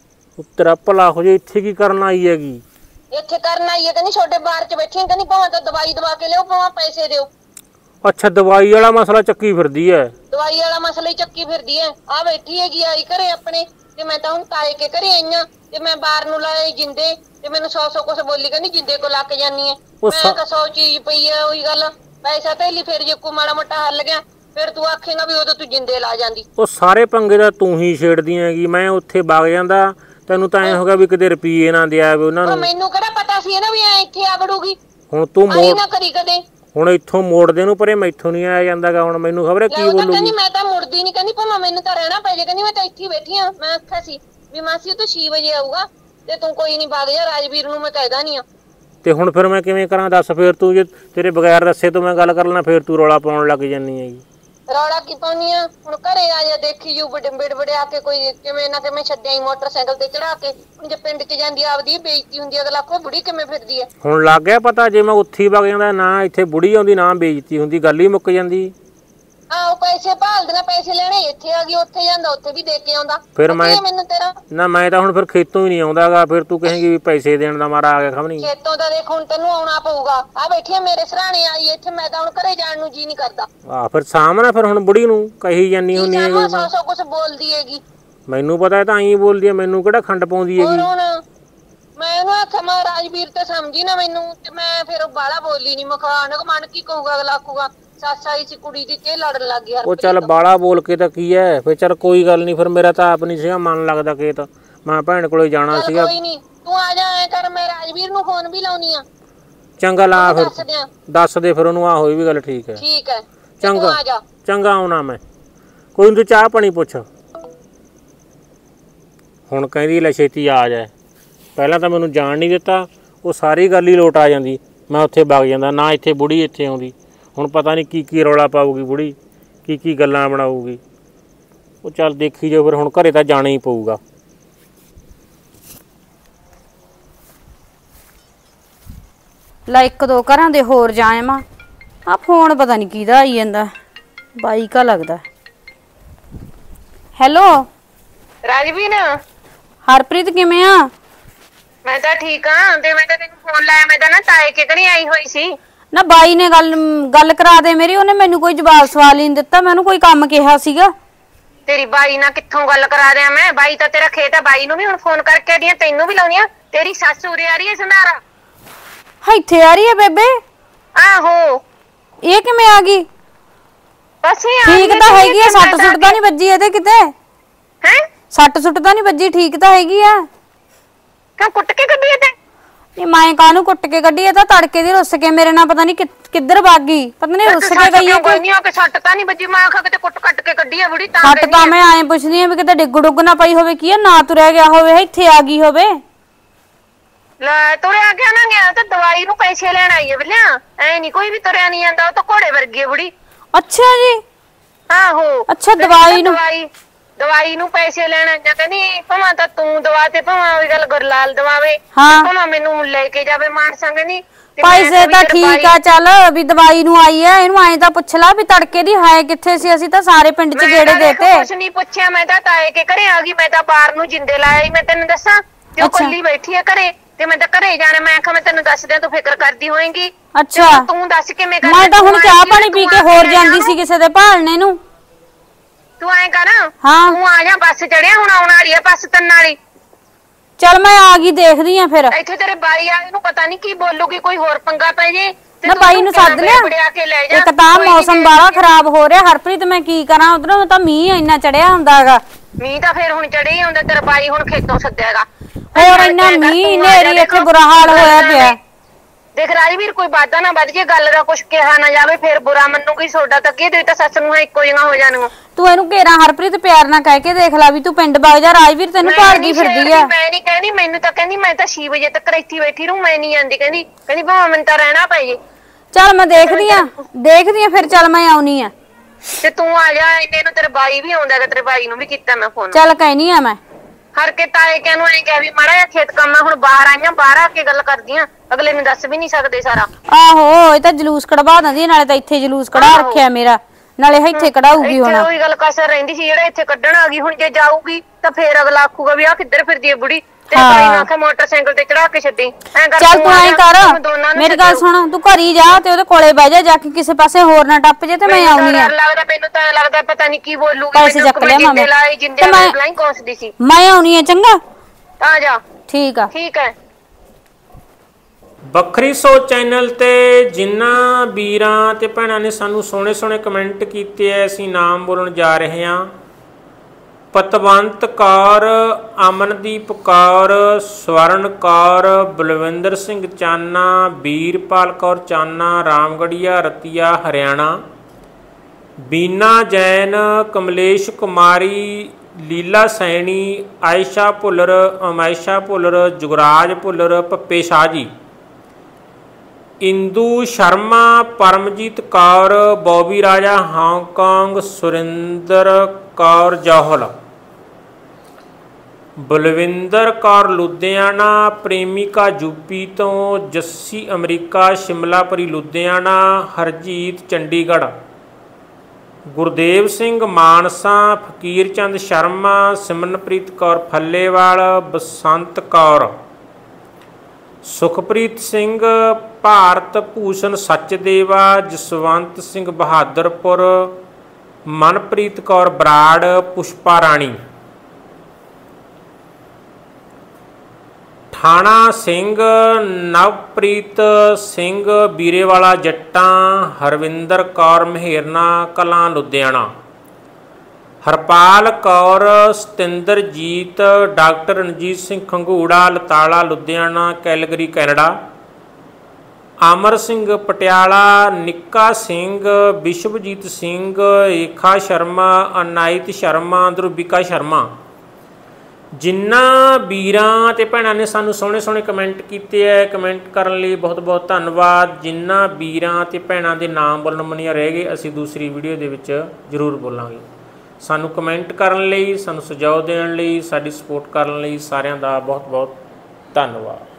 ਤੇਰਾ ਭਲਾ ਹੋ ਜੇ, ਇੱਥੇ ਕੀ ਕਰਨ ਆਈ ਹੈਗੀ? ਇੱਥੇ ਕਰਨ ਆਈ ਹੈ, ਕਹਿੰਦੀ ਛੋਟੇ ਬਾਹਰ 'ਚ ਬੈਠੀ, ਕਹਿੰਦੀ ਭਾਵੇਂ ਤਾਂ ਦਵਾਈ ਦਵਾ ਕੇ ਲਿਓ, ਭਾਵੇਂ ਪੈਸੇ ਦਿਓ। ਅੱਛਾ, ਦਵਾਈ ਵਾਲਾ ਮਸਲਾ ਚੱਕੀ ਫਿਰਦੀ ਐ। ਦਵਾਈ ਵਾਲਾ ਮਸਲਾ ਹੀ ਚੱਕੀ ਫਿਰਦੀ ਐ। ਆ ਬੈਠੀ ਹੈਗੀ ਆਈ ਘਰੇ ਆਪਣੇ, ਤੇ ਮੈਂ ਤਾਂ ਹੁਣ ਤਾਏ ਕੇ ਘਰੇ ਆਈਆਂ, ਤੇ ਮੈਂ ਬਾਹਰ ਨੂੰ ਲਾਏ ਜਿੰਦੇ, ਤੇ ਮੈਨੂੰ ਸੌ ਸੌ ਕੁਛ ਬੋਲੀ, ਕਹਿੰਦੀ ਜਿੰਦੇ ਕੋ ਲੱਗ ਜਾਨੀ ਐ। ਮੈਂ ਤਾਂ ਸੌ ਚੀਜ਼ ਪਈ ਐ। ਉਹੀ ਗੱਲ, ਪੈਸਾ ਧੇਲੀ ਫਿਰ ਜੇ ਕੋ ਮਾੜਾ ਮੋਟਾ ਹੱਲ ਗਿਆ, ਫਿਰ ਤੂੰ ਆਖੇਗਾ ਵੀ ਉਦੋਂ ਤੂੰ ਜਿੰਦੇ ਲਾ ਜਾਂਦੀ। ਉਹ ਸਾਰੇ ਪੰਗੇ ਦਾ ਤੂੰ ਹੀ ਛੇੜਦੀ ਹੈਗੀ। ਮੈਂ ਉੱਥੇ ਵਗ ਜਾਂਦਾ, ਤੈਨੂੰ ਤਾਂ ਐ ਹੋ ਗਿਆ ਵੀ ਕਿਤੇ ਰੁਪਈਏ ਨਾ ਦਿਆ ਉਹਨਾਂ ਨੂੰ। ਮੈਨੂੰ ਕਿਹੜਾ ਪਤਾ ਸੀ ਨਾ ਵੀ ਐ ਇੱਥੇ ਆ ਵੜੂਗੀ। ਹੁਣ ਤੂੰ ਮੋੜ ਨਾ ਕਰੀ ਕਦੇ। ਹੁਣ ਇੱਥੋਂ ਮੋੜਦੇ ਨੂੰ ਪਰੇ ਮੈਥੋਂ ਨਹੀਂ ਆਇਆ ਜਾਂਦਾਗਾ। ਹੁਣ ਮੈਨੂੰ ਖਬਰ ਕੀ ਬੋਲੂਗੀ। ਕਹਿੰਦੀ ਮੈਂ ਤਾਂ ਮੁੜਦੀ ਨਹੀਂ, ਕਹਿੰਦੀ ਭਾਵੇਂ ਮੈਨੂੰ ਤਾਂ ਰਹਿਣਾ ਪੈ ਜੇ, ਕਹਿੰਦੀ ਮੈਂ ਤਾਂ ਇੱਥੇ ਬੈਠੀ ਆ। ਮੈਂ ਆਖਿਆ ਸੀ ਵੀ ਮਾਸੀ ਉਹ ਤਾਂ ਛੇ ਵਜੇ ਆਊਗਾ, ਤੇ ਤੂੰ ਕੋਈ ਨਹੀਂ ਵਗ ਜਾ, ਰਾਜਵੀਰ ਨੂੰ ਮੈਂ ਕਹਿਦਾ ਨਹੀਂ ਆ। ਤੇ ਹੁਣ ਫਿਰ ਮੈਂ ਕਿਵੇਂ ਕਰਾਂ ਦੱਸ? ਫਿਰ ਤੂੰ ਜੇ ਤੇਰੇ ਬਗੈਰ ਦੱਸੇ ਤੋਂ ਮੈਂ ਗੱਲ ਕਰ ਲੈਣਾ, ਫਿਰ ਤੂੰ ਰੌਲਾ ਪਾਉਣ ਲੱਗ ਜਾਂਦੀ ਹੈਗੀ। ਰੌਲਾ ਕੀ ਪਾਉਣੀ ਆ? ਹੁਣ ਘਰੇ ਆ ਜਾ, ਦੇਖੀ ਜੂ ਬਿੜ ਬਿੜ ਆ ਕੇ ਕੋਈ ਕਿਵੇਂ ਨਾ ਕਿਵੇਂ ਛੱਡਿਆ ਹੀ ਮੋਟਰਸਾਈਕਲ ਤੇ ਚੜਾ ਕੇ। ਹੁਣ ਜੇ ਪਿੰਡ 'ਚ ਜਾਂਦੀ ਆਪਦੀ ਬੇਇੱਜ਼ਤੀ ਹੁੰਦੀ, ਅਗਲਾ ਕੋ ਬੁੜੀ ਕਿਵੇਂ ਫਿਰਦੀ ਐ। ਹੁਣ ਲੱਗ ਗਿਆ ਪਤਾ, ਜੇ ਮੈਂ ਉੱਥੇ ਵਗ ਜਾਂਦਾ, ਨਾ ਇੱਥੇ ਬੁੜੀ ਆਉਂਦੀ ਨਾ ਬੇਇੱਜ਼ਤੀ ਹੁੰਦੀ, ਗੱਲ ਹੀ ਮੁੱਕ ਜਾਂਦੀ। ਆਹੋ, ਪੈਸੇ ਭਾਲਦੀਆਂ, ਪੈਸੇ ਲੈਣੇ। ਇੱਥੇ ਆ ਗਈ, ਉੱਥੇ ਜਾਂਦਾ, ਉੱਥੇ ਵੀ ਦੇ ਕੇ ਆਉਂਦਾ। ਫਿਰ ਮੈਂ ਮੈਨੂੰ ਤੇਰਾ ਨਾ, ਮੈਂ ਤਾਂ ਹੁਣ ਫਿਰ ਖੇਤੋਂ ਹੀ ਨਹੀਂ ਆਉਂਦਾਗਾ। ਫਿਰ ਤੂੰ ਕਹੇਂਗੀ ਵੀ ਪੈਸੇ ਦੇਣ ਦਾ ਮਾਰਾ ਆ ਗਿਆ ਖਬਣੀ। ਖੇਤੋਂ ਤਾਂ ਦੇਖ ਹੁਣ ਤੈਨੂੰ ਆਉਣਾ ਪਊਗਾ। ਆ ਬੈਠੀ ਮੇਰੇ ਸਰਾਣੇ ਆਈ ਇੱਥੇ, ਮੈਂ ਤਾਂ ਹੁਣ ਘਰੇ ਜਾਣ ਨੂੰ ਜੀ ਨਹੀਂ ਕਰਦਾ। ਆ ਫਿਰ ਸਾਹਮਣਾ ਫਿਰ ਹੁਣ ਬੁੜੀ ਨੂੰ ਕਹੀ ਜਾਨੀ ਹੁੰਨੀ ਹੈ। ਸੌ ਸੌ ਕੁਛ ਬੋਲਦੀ ਹੈਗੀ। ਮੈਨੂੰ ਪਤਾ ਤਾਂ ਐਂ ਬੋਲਦੀ ਹੈ, ਮੈਨੂੰ ਕਿਹੜਾ ਖੰਡ ਪਾਉਂਦੀ ਹੈਗੀ। ਹੁਣ ਮੈਂ ਉਹਨੂੰ ਆਖਿਆ ਮੈਂ ਰਾਜਵੀਰ ਤੇ ਸਮਝੀ ਨਾ ਮੈਨੂੰ, ਤੇ ਮੈਂ ਫਿਰ ਬਾਹਲਾ ਬੋਲੀ ਨਹੀਂ। ਮਖਾਨ ਮਨ ਕੀ ਕਹੂਗਾ ਅਗਲਾ, ਆਖੂਗਾ ਸੱਸ ਆਈ ਸੀ ਕੁੜੀ ਦੀ, ਤੇ ਲੜਨ ਲੱਗ ਗਿਆ। ਉਹ ਚੱਲ ਬਾਲਾ ਬੋਲ ਕੇ ਤਾਂ ਕੀ ਹੈ, ਫਿਰ ਚੱਲ ਕੋਈ ਗੱਲ ਨਹੀਂ। ਫਿਰ ਮੇਰਾ ਤਾਂ ਆਪ ਨਹੀਂ ਸੀਗਾ ਮਨ ਲੱਗਦਾ ਖੇਤ, ਮੈਂ ਭੈਣ ਕੋਲੇ ਜਾਣਾ ਸੀਗਾ। ਕੋਈ ਨਹੀਂ, ਤੂੰ ਆ ਜਾ। ਐ ਕਰ, ਮੈਂ ਰਾਜਵੀਰ ਨੂੰ ਫੋਨ ਵੀ ਲਾਉਣੀ ਆ। ਚੰਗਾ ਲਾ ਫਿਰ, ਦੱਸ ਦੇ ਫਿਰ ਉਹਨੂੰ। ਆ ਹੋਈ ਵੀ ਗੱਲ ਠੀਕ ਹੈ। ਠੀਕ ਹੈ, ਚੰਗਾ ਆ ਜਾ। ਚੰਗਾ ਆਉਣਾ ਮੈਂ। ਕੋਈ ਨੀ, ਤੂੰ ਚਾਹ ਪਾਣੀ ਪੁੱਛ। ਹੁਣ ਕਹਿੰਦੀ ਲੈ ਛੇਤੀ ਆ ਜਾਏ। ਪਹਿਲਾਂ ਤਾਂ ਮੈਨੂੰ ਜਾਣ ਨਹੀਂ ਦਿੱਤਾ, ਉਹ ਸਾਰੀ ਗੱਲ ਹੀ ਲੋਟ ਆ ਜਾਂਦੀ। ਮੈਂ ਉੱਥੇ ਵਗ ਜਾਂਦਾ, ਨਾ ਇੱਥੇ ਬੁੜੀ ਇੱਥੇ ਆਉਂਦੀ। ਹੁਣ ਪਤਾ ਨਹੀਂ ਕੀ ਕੀ ਰੌਲਾ ਪਾਊਗੀ ਬੁੜੀ, ਕੀ ਕੀ ਗੱਲਾਂ ਬਣਾਊਗੀ। ਉਹ ਚੱਲ ਦੇਖੀ ਜਾਓ ਫਿਰ। ਹੁਣ ਘਰੇ ਤਾਂ ਜਾਣਾ ਹੀ ਪਊਗਾ। ਲੈ ਇੱਕ ਦੋ ਘਰਾਂ ਦੇ ਹੋਰ ਜਾਵਾਂ। ਆ ਫੋਨ ਪਤਾ ਨਹੀਂ ਕਿਹਦਾ ਆਈ ਜਾਂਦਾ, ਬਾਈ ਕਾ ਲੱਗਦਾ। ਹੈਲੋ ਰਾਜਵੀਰ, ਹਰਪ੍ਰੀਤ ਕਿਵੇਂ ਆ? ਮੈਂ ਤਾਂ ਠੀਕ ਆ। ਤੇ ਮੈਂ ਤਾਂ ਤੈਨੂੰ ਫੋਨ ਲਾਇਆ, ਮੈਂ ਤਾਂ ਨਾ ਤਾਏ ਕੇ ਘਰੇ ਆਈ ਹੋਈ ਸੀ। ਨਾ ਬਾਈ ਨੇ ਗੱਲ ਗੱਲ ਕਰਾ ਦੇ ਮੇਰੀ। ਉਹਨੇ ਮੈਨੂੰ ਕੋਈ ਜਵਾਬ ਸਵਾਲ ਹੀ ਨਹੀਂ ਦਿੱਤਾ। ਮੈਂ ਉਹਨੂੰ ਕੋਈ ਕੰਮ ਕਿਹਾ ਸੀਗਾ। ਤੇਰੀ ਬਾਈ ਨਾਲ ਕਿੱਥੋਂ ਗੱਲ ਕਰਾ ਦਿਆਂ ਮੈਂ? ਬਾਈ ਤਾਂ ਤੇਰਾ ਖੇਤ ਆ। ਬਾਈ ਨੂੰ ਵੀ ਹੁਣ ਫੋਨ ਕਰਕੇ ਦੀਆਂ, ਤੈਨੂੰ ਵੀ ਲਾਉਣੀ ਆ। ਤੇਰੀ ਸੱਸ ਉਰੇ ਆ ਰਹੀ ਹੈ ਸੰਧਾਰਾ। ਇੱਥੇ ਆ ਰਹੀ ਹੈ ਬੇਬੇ? ਆਹੋ। ਇਹ ਕਿਵੇਂ ਆ ਗਈ? ਬਸ ਇਹ ਠੀਕ ਤਾਂ ਹੈਗੀ ਆ, ਸੱਟ ਸੁੱਟ ਤਾਂ ਨਹੀਂ ਵੱਜੀ ਇਹਦੇ ਕਿਤੇ? ਹੈ, ਸੱਟ ਸੁੱਟ ਤਾਂ ਨਹੀਂ ਵੱਜੀ? ਠੀਕ ਤਾਂ ਹੈਗੀ ਆ। ਕਿਉਂ ਕੁੱਟ ਕੇ ਕੱਢੀ ਤੇ? ਇਹ ਮੈਂ ਕਾਹਨੂੰ ਕੁੱਟ ਕੇ ਕੱਢੀ, ਇਹ ਤਾਂ ਤੜਕੇ ਦੀ ਰੁੱਸ ਕੇ ਮੇਰੇ ਨਾਲ ਪਤਾ ਨਹੀਂ ਕਿੱਧਰ ਭੱਗ ਗਈ, ਪਤਾ ਨਹੀਂ ਰੁੱਸ ਕੇ ਗਈ ਹੈ ਕੋਈ ਨਹੀਂ ਆ ਕਿ ਸੱਟ ਤਾਂ ਨਹੀਂ ਵੱਜੀ, ਮੈਂ ਆਖਾ ਕਿਤੇ ਕੁੱਟ ਕੱਟ ਕੇ ਕੱਢੀ ਆ ਬੁੜੀ ਤਾਂ ਸੱਟ ਤਾਂ ਮੈਂ ਐਂ ਪੁੱਛਦੀ ਆ ਵੀ ਕਿਤੇ ਡਿੱਗ ਡੁੱਗ ਨਾ ਪਈ ਹੋਵੇ, ਕੀ ਆ ਨਾ ਤੁਰਿਆ ਗਿਆ ਹੋਵੇ, ਇੱਥੇ ਆ ਗਈ ਹੋਵੇ। ਲੈ ਤੁਰਿਆ ਗਿਆ ਨਾ ਗਿਆ ਤਾਂ ਦਵਾਈ ਨੂੰ ਪੈਸੇ ਲੈਣ ਆਈ ਹੈ ਬਿਲਿਆ, ਐ ਨਹੀਂ ਕੋਈ ਵੀ ਤੁਰਿਆ ਨਹੀਂ ਜਾਂਦਾ, ਉਹ ਤਾਂ ਘੋੜੇ ਵਰਗੀ ਹੈ ਬੁੜੀ। ਅੱਛਾ ਜੀ। ਆਹੋ ਅੱਛਾ ਦਵਾਈ ਨੂੰ ਦਵਾਈ ਦਵਾਈ ਨੂੰ ਪੈਸੇ ਲੈਣ ਆਇਆ, ਕਹਿੰਦੀ ਭਾਵੇਂ ਤਾਂ ਤੂੰ ਦਵਾ ਤੇ ਭਾਵੇਂ ਉਹ ਗੱਲ ਗੁਰਲਾਲ ਦਵਾਵੇ, ਭਾਵੇਂ ਮੈਨੂੰ ਲੈ ਕੇ ਜਾਵੇ ਮਾਨਸਾ ਕਹਿੰਦੀ। ਪੈਸੇ ਤਾਂ ਠੀਕ ਆ ਚੱਲ ਵੀ ਦਵਾਈ ਨੂੰ ਆਈ ਐ, ਇਹਨੂੰ ਐਂ ਤਾਂ ਪੁੱਛ ਲਾ ਵੀ ਤੜਕੇ ਦੀ ਹੈ ਕਿੱਥੇ ਸੀ, ਅਸੀਂ ਤਾਂ ਸਾਰੇ ਪਿੰਡ 'ਚ ਗੇੜੇ ਦੇਤੇ। ਕੁਛ ਨਹੀਂ ਪੁੱਛਿਆ, ਮੈਂ ਤਾਂ ਤਾਏ ਕੇ ਘਰੇ ਆ ਗਈ, ਮੈਂ ਤਾਂ ਬਾਹਰ ਨੂੰ ਜਿੰਦੇ ਲਾਇਆ, ਮੈਂ ਤੈਨੂੰ ਦੱਸਾਂ ਤੇ ਉਹ ਕੱਲੀ ਬੈਠੀ ਆ ਘਰੇ ਤੇ ਮੈਂ ਤਾਂ ਘਰੇ ਜਾਣਾ, ਮੈਂ ਆਖਾਂ ਮੈਂ ਤੈਨੂੰ ਦੱਸ ਦਿਆਂ ਤੂੰ ਫਿਕਰ ਕਰਦੀ ਹੋਏਂਗੀ। ਅੱਛਾ ਤੂੰ ਦੱਸ ਕਿਵੇਂ ਕਰ, ਮੈਂ ਤਾਂ ਹੁਣ ਚਾਹ ਪਾਣੀ ਪੀ ਕੇ ਹੋਰ ਜਾਂਦੀ ਸੀ ਕਿਸੇ ਦੇ ਭਾਲਣੇ ਨੂੰ। ਤੂੰ ਐਂ ਕਰ ਹਾਂ ਤੂੰ ਆ ਜਾ, ਬੱਸ ਚੜਿਆ ਹੁਣ ਆਉਣ ਵਾਲੀ ਆ ਬੱਸ ਤੰਨ ਵਾਲੀ। ਚੱਲ ਮੈਂ ਆ ਗਈ ਦੇਖਦੀ ਆ ਫਿਰ। ਇੱਥੇ ਤੇਰੇ ਬਾਈ ਆ, ਇਹਨੂੰ ਪਤਾ ਨਹੀਂ ਕੀ ਬੋਲੂਗੀ, ਕੋਈ ਹੋਰ ਪੰਗਾ ਪੈ ਜੇ ਨਾ ਬਾਈ ਨੂੰ ਸੱਦ ਲਿਆ। ਇੱਕ ਤਾਂ ਮੌਸਮ ਬਾਲਾ ਖਰਾਬ ਹੋ ਰਿਹਾ ਹਰਪ੍ਰੀਤ, ਮੈਂ ਕੀ ਕਰਾਂ, ਉਧਰੋਂ ਤਾਂ ਮੀਂਹ ਇੰਨਾ ਚੜਿਆ ਹੁੰਦਾ ਹੈਗਾ। ਮੀਂਹ ਤਾਂ ਫੇਰ ਹੁਣ ਚੜੇ ਹੀ ਹੁੰਦਾ, ਤੇਰਾ ਬਾਈ ਹੁਣ ਖੇਤੋਂ ਸੱਦਿਆਗਾ ਹੋਰ ਇੰਨਾ ਮੀਂਹ ਨੇਰੀ, ਇੱਥੇ ਬੁਰਾ ਹਾਲ ਹੋਇਆ ਪਿਆ। ਦੇਖ ਰਾਜਵੀਰ ਕੋਈ ਵਾਦਾ ਨਾ ਵੱਧ ਜੇ, ਗੱਲ ਦਾ ਕੁਛ ਕਿਹਾ ਨਾ ਜਾਵੇ, ਫੇਰ ਬੁਰਾ ਮੰਨੂਗੀ ਸੋਡਾ ਤਾਂ ਕੀ, ਦੇ ਤਾਂ ਸੱਸ ਨੂੰ ਇੱਕੋ ਜਿਹਾ ਹੋ ਜਾਣਗੀਆਂ। ਤੂੰ ਇਹਨੂੰ ਘੇਰਾ ਹਰਪ੍ਰੀਤ ਪਿਆਰ ਨਾਲ ਕਹਿ ਕੇ ਦੇਖ ਲੈ ਵੀ ਤੂੰ ਪਿੰਡ ਵਗ ਜਾ, ਰਾਜਵੀਰ ਤੈਨੂੰ ਭਾਲਦੀ ਫਿਰਦੀ ਆ। ਮੈਂ ਨਹੀਂ ਕਹਿੰਦੀ, ਮੈਨੂੰ ਤਾਂ ਕਹਿੰਦੀ ਮੈਂ ਤਾਂ ਛੇ ਵਜੇ ਤੱਕ ਇੱਥੇ ਬੈਠੀ ਰਹੂੰ, ਮੈਂ ਨਹੀਂ ਜਾਂਦੀ, ਕਹਿੰਦੀ ਕਹਿੰਦੀ ਭਾਵੇਂ ਮੈਨੂੰ ਤਾਂ ਰਹਿਣਾ ਪਏ। ਚੱਲ ਮੈਂ ਦੇਖਦੀ ਆ ਦੇਖਦੀ ਆ ਫਿਰ, ਚੱਲ ਮੈਂ ਆਉਣੀ ਆ ਤੇ ਤੂੰ ਆ ਜਾ, ਇੰਨੇ ਨੂੰ ਤੇਰਾ ਬਾਈ ਵੀ ਆਉਂਦਾ ਹੈਗਾ, ਤੇਰੇ ਬਾਈ ਨੂੰ ਵੀ ਕੀਤਾ ਮੈਂ ਫੋਨ। ਚੱਲ ਕਹਿਨੀ ਆ ਮੈਂ ਹਰ ਕੇ ਤਾਏ ਕਹਿ ਨੂੰ ਐਂ ਕਹਿ ਵੀ ਮਾੜਾ ਜਿਹਾ ਖੇਤ ਕੰਮ ਆ, ਹੁਣ ਬਾਹਰ ਆਈਆਂ, ਬਾਹਰ ਆ ਕੇ ਗੱਲ ਕਰਦੀਆਂ, ਅਗਲੇ ਨੂੰ ਦੱਸ ਵੀ ਨਹੀਂ ਸਕਦੇ ਸਾਰਾ। ਆਹੋ ਇਹ ਤਾਂ ਜਲੂਸ ਕਢਵਾ ਦਿੰਦੀ, ਨਾਲੇ ਤਾਂ ਇੱਥੇ ਜਲੂਸ ਕਢਾ ਰੱਖਿਆ ਮੇਰਾ, ਨਾਲੇ ਇੱਥੇ ਕਢਾਊਗੀ ਹੁਣ। ਉਹੀ ਗੱਲ ਕਸਰ ਰਹਿੰਦੀ ਸੀ, ਜਿਹੜਾ ਇੱਥੇ ਕੱਢਣ ਆ ਗਈ, ਹੁਣ ਜੇ ਜਾਊਗੀ ਤਾਂ ਫੇਰ ਅਗਲਾ ਆਖੂਗਾ ਵੀ ਆ ਕਿੱਧਰ ਫਿਰਦੀ ਹੈ ਬੁੜੀ, ਤੇ ਭਾਈ ਨਾ ਆਖੇ ਮੋਟਰਸਾਈਕਲ ਤੇ ਚੜਾ ਕੇ ਛੱਡੀ। ਚੱਲ ਤੂੰ ਐਂ ਕਰ, ਮੇਰੀ ਗੱਲ ਸੁਣ, ਤੂੰ ਘਰੀ ਜਾ ਤੇ ਉਹਦੇ ਕੋਲੇ ਬਹਿ ਜਾ, ਜਾ ਕੇ ਕਿਸੇ ਪਾਸੇ ਹੋਰ ਨਾ ਟੱਪ ਜੇ ਤੇ ਮੈਂ ਆਉਣੀ ਆ। ਲੱਗਦਾ ਮੈਨੂੰ ਤਾਂ ਲੱਗਦਾ ਪਤਾ ਨਹੀਂ ਕੀ ਬੋਲੂਗੀ, ਪੈਸੇ ਚੱਕ ਲਿਆ ਮਾਮੇ ਜਿੰਦੇ ਲਾਈ ਕੋਸਦੀ ਸੀ। ਮੈਂ ਆਉਣੀ ਆ, ਚੰਗਾ ਆ ਜਾ। ਠੀਕ ਆ ਠੀਕ ਹੈ। ਵੱਖਰੀ ਸੋਚ ਚੈਨਲ ਤੇ ਜਿਨ੍ਹਾਂ ਵੀਰਾਂ ਤੇ ਭੈਣਾਂ ਨੇ ਸਾਨੂੰ ਸੋਹਣੇ ਸੋਹਣੇ ਕਮੈਂਟ ਕੀਤੇ ਐ, ਅਸੀਂ ਨਾਮ ਬੋਲਣ ਜਾ ਰਹੇ ਹਾਂ। ਪਤਵੰਤ ਕੌਰ, ਅਮਨਦੀਪ ਕੌਰ, ਸਵਰਨ ਕੌਰ, ਬਲਵਿੰਦਰ ਸਿੰਘ ਚਾਨਾ, ਵੀਰਪਾਲ ਕੌਰ ਚਾਨਾ, ਰਾਮਗੜੀਆ ਰਤੀਆ ਹਰਿਆਣਾ, ਬੀਨਾ ਜੈਨ, ਕਮਲੇਸ਼ ਕੁਮਾਰੀ, ਲੀਲਾ Saini, Ayesha Bhullar, ਅਮਾਇਸ਼ਾ Bhullar, Jugraj Bhullar, ਪੱਪੇ Shah ji, Indu Sharma, Paramjit Kaur, Bobby Raja Hong Kong, Surinder Kaur Johal, Balwinder Kaur Ludhiana, Premika UP ਤੋਂ, ਜੱਸੀ ਅਮਰੀਕਾ, ਸ਼ਿਮਲਾਪੁਰੀ ਲੁਧਿਆਣਾ, ਹਰਜੀਤ ਚੰਡੀਗੜ੍ਹ, ਗੁਰਦੇਵ ਸਿੰਘ ਮਾਨਸਾ, ਫਕੀਰ ਚੰਦ ਸ਼ਰਮਾ, ਸਿਮਰਨਪ੍ਰੀਤ ਕੌਰ ਫੱਲੇਵਾਲ, ਬਸੰਤ ਕੌਰ, ਸੁਖਪ੍ਰੀਤ ਸਿੰਘ, ਭਾਰਤ ਭੂਸ਼ਣ ਸਚਦੇਵਾ, ਜਸਵੰਤ ਸਿੰਘ ਬਹਾਦਰਪੁਰ, ਮਨਪ੍ਰੀਤ ਕੌਰ ਬਰਾੜ, ਪੁਸ਼ਪਾ ਰਾਣੀ, ਥਾਣਾ Singh, Navpreet Singh, Birewala Jattan, Harvinder Kaur Maherna Kalan Ludhiana, Harpal Kaur, Satinderjit, doctor Ranjit Singh Khangura, Latala Ludhiana, Calgary Canada, Amar Singh Patiala, Nikka Singh, Vishwajit Singh, ਏਖਾ Sharma, ਅਨਾਇਤ ਸ਼ਰਮਾ, ਧਰੁਵਿਕਾ ਸ਼ਰਮਾ। ਜਿਨ੍ਹਾਂ ਵੀਰਾਂ ਤੇ ਭੈਣਾਂ ਨੇ ਸਾਨੂੰ ਸੋਹਣੇ ਸੋਹਣੇ ਕਮੈਂਟ ਕੀਤੇ ਹੈ, ਕਮੈਂਟ ਕਰਨ ਲਈ ਬਹੁਤ ਬਹੁਤ ਧੰਨਵਾਦ। ਜਿਨ੍ਹਾਂ ਵੀਰਾਂ ਤੇ ਭੈਣਾਂ ਦੇ ਨਾਮ ਬੋਲਣ ਮਨੀਆਂ ਰਹਿ ਗਏ, ਅਸੀਂ ਦੂਸਰੀ ਵੀਡੀਓ ਦੇ ਵਿੱਚ ਜ਼ਰੂਰ ਬੋਲਾਂਗੇ। ਸਾਨੂੰ ਕਮੈਂਟ ਕਰਨ ਲਈ, ਸਾਨੂੰ ਸੁਝਾਅ ਦੇਣ ਲਈ, ਸਾਡੀ ਸਪੋਰਟ ਕਰਨ ਲਈ ਸਾਰਿਆਂ ਦਾ ਬਹੁਤ ਬਹੁਤ ਧੰਨਵਾਦ।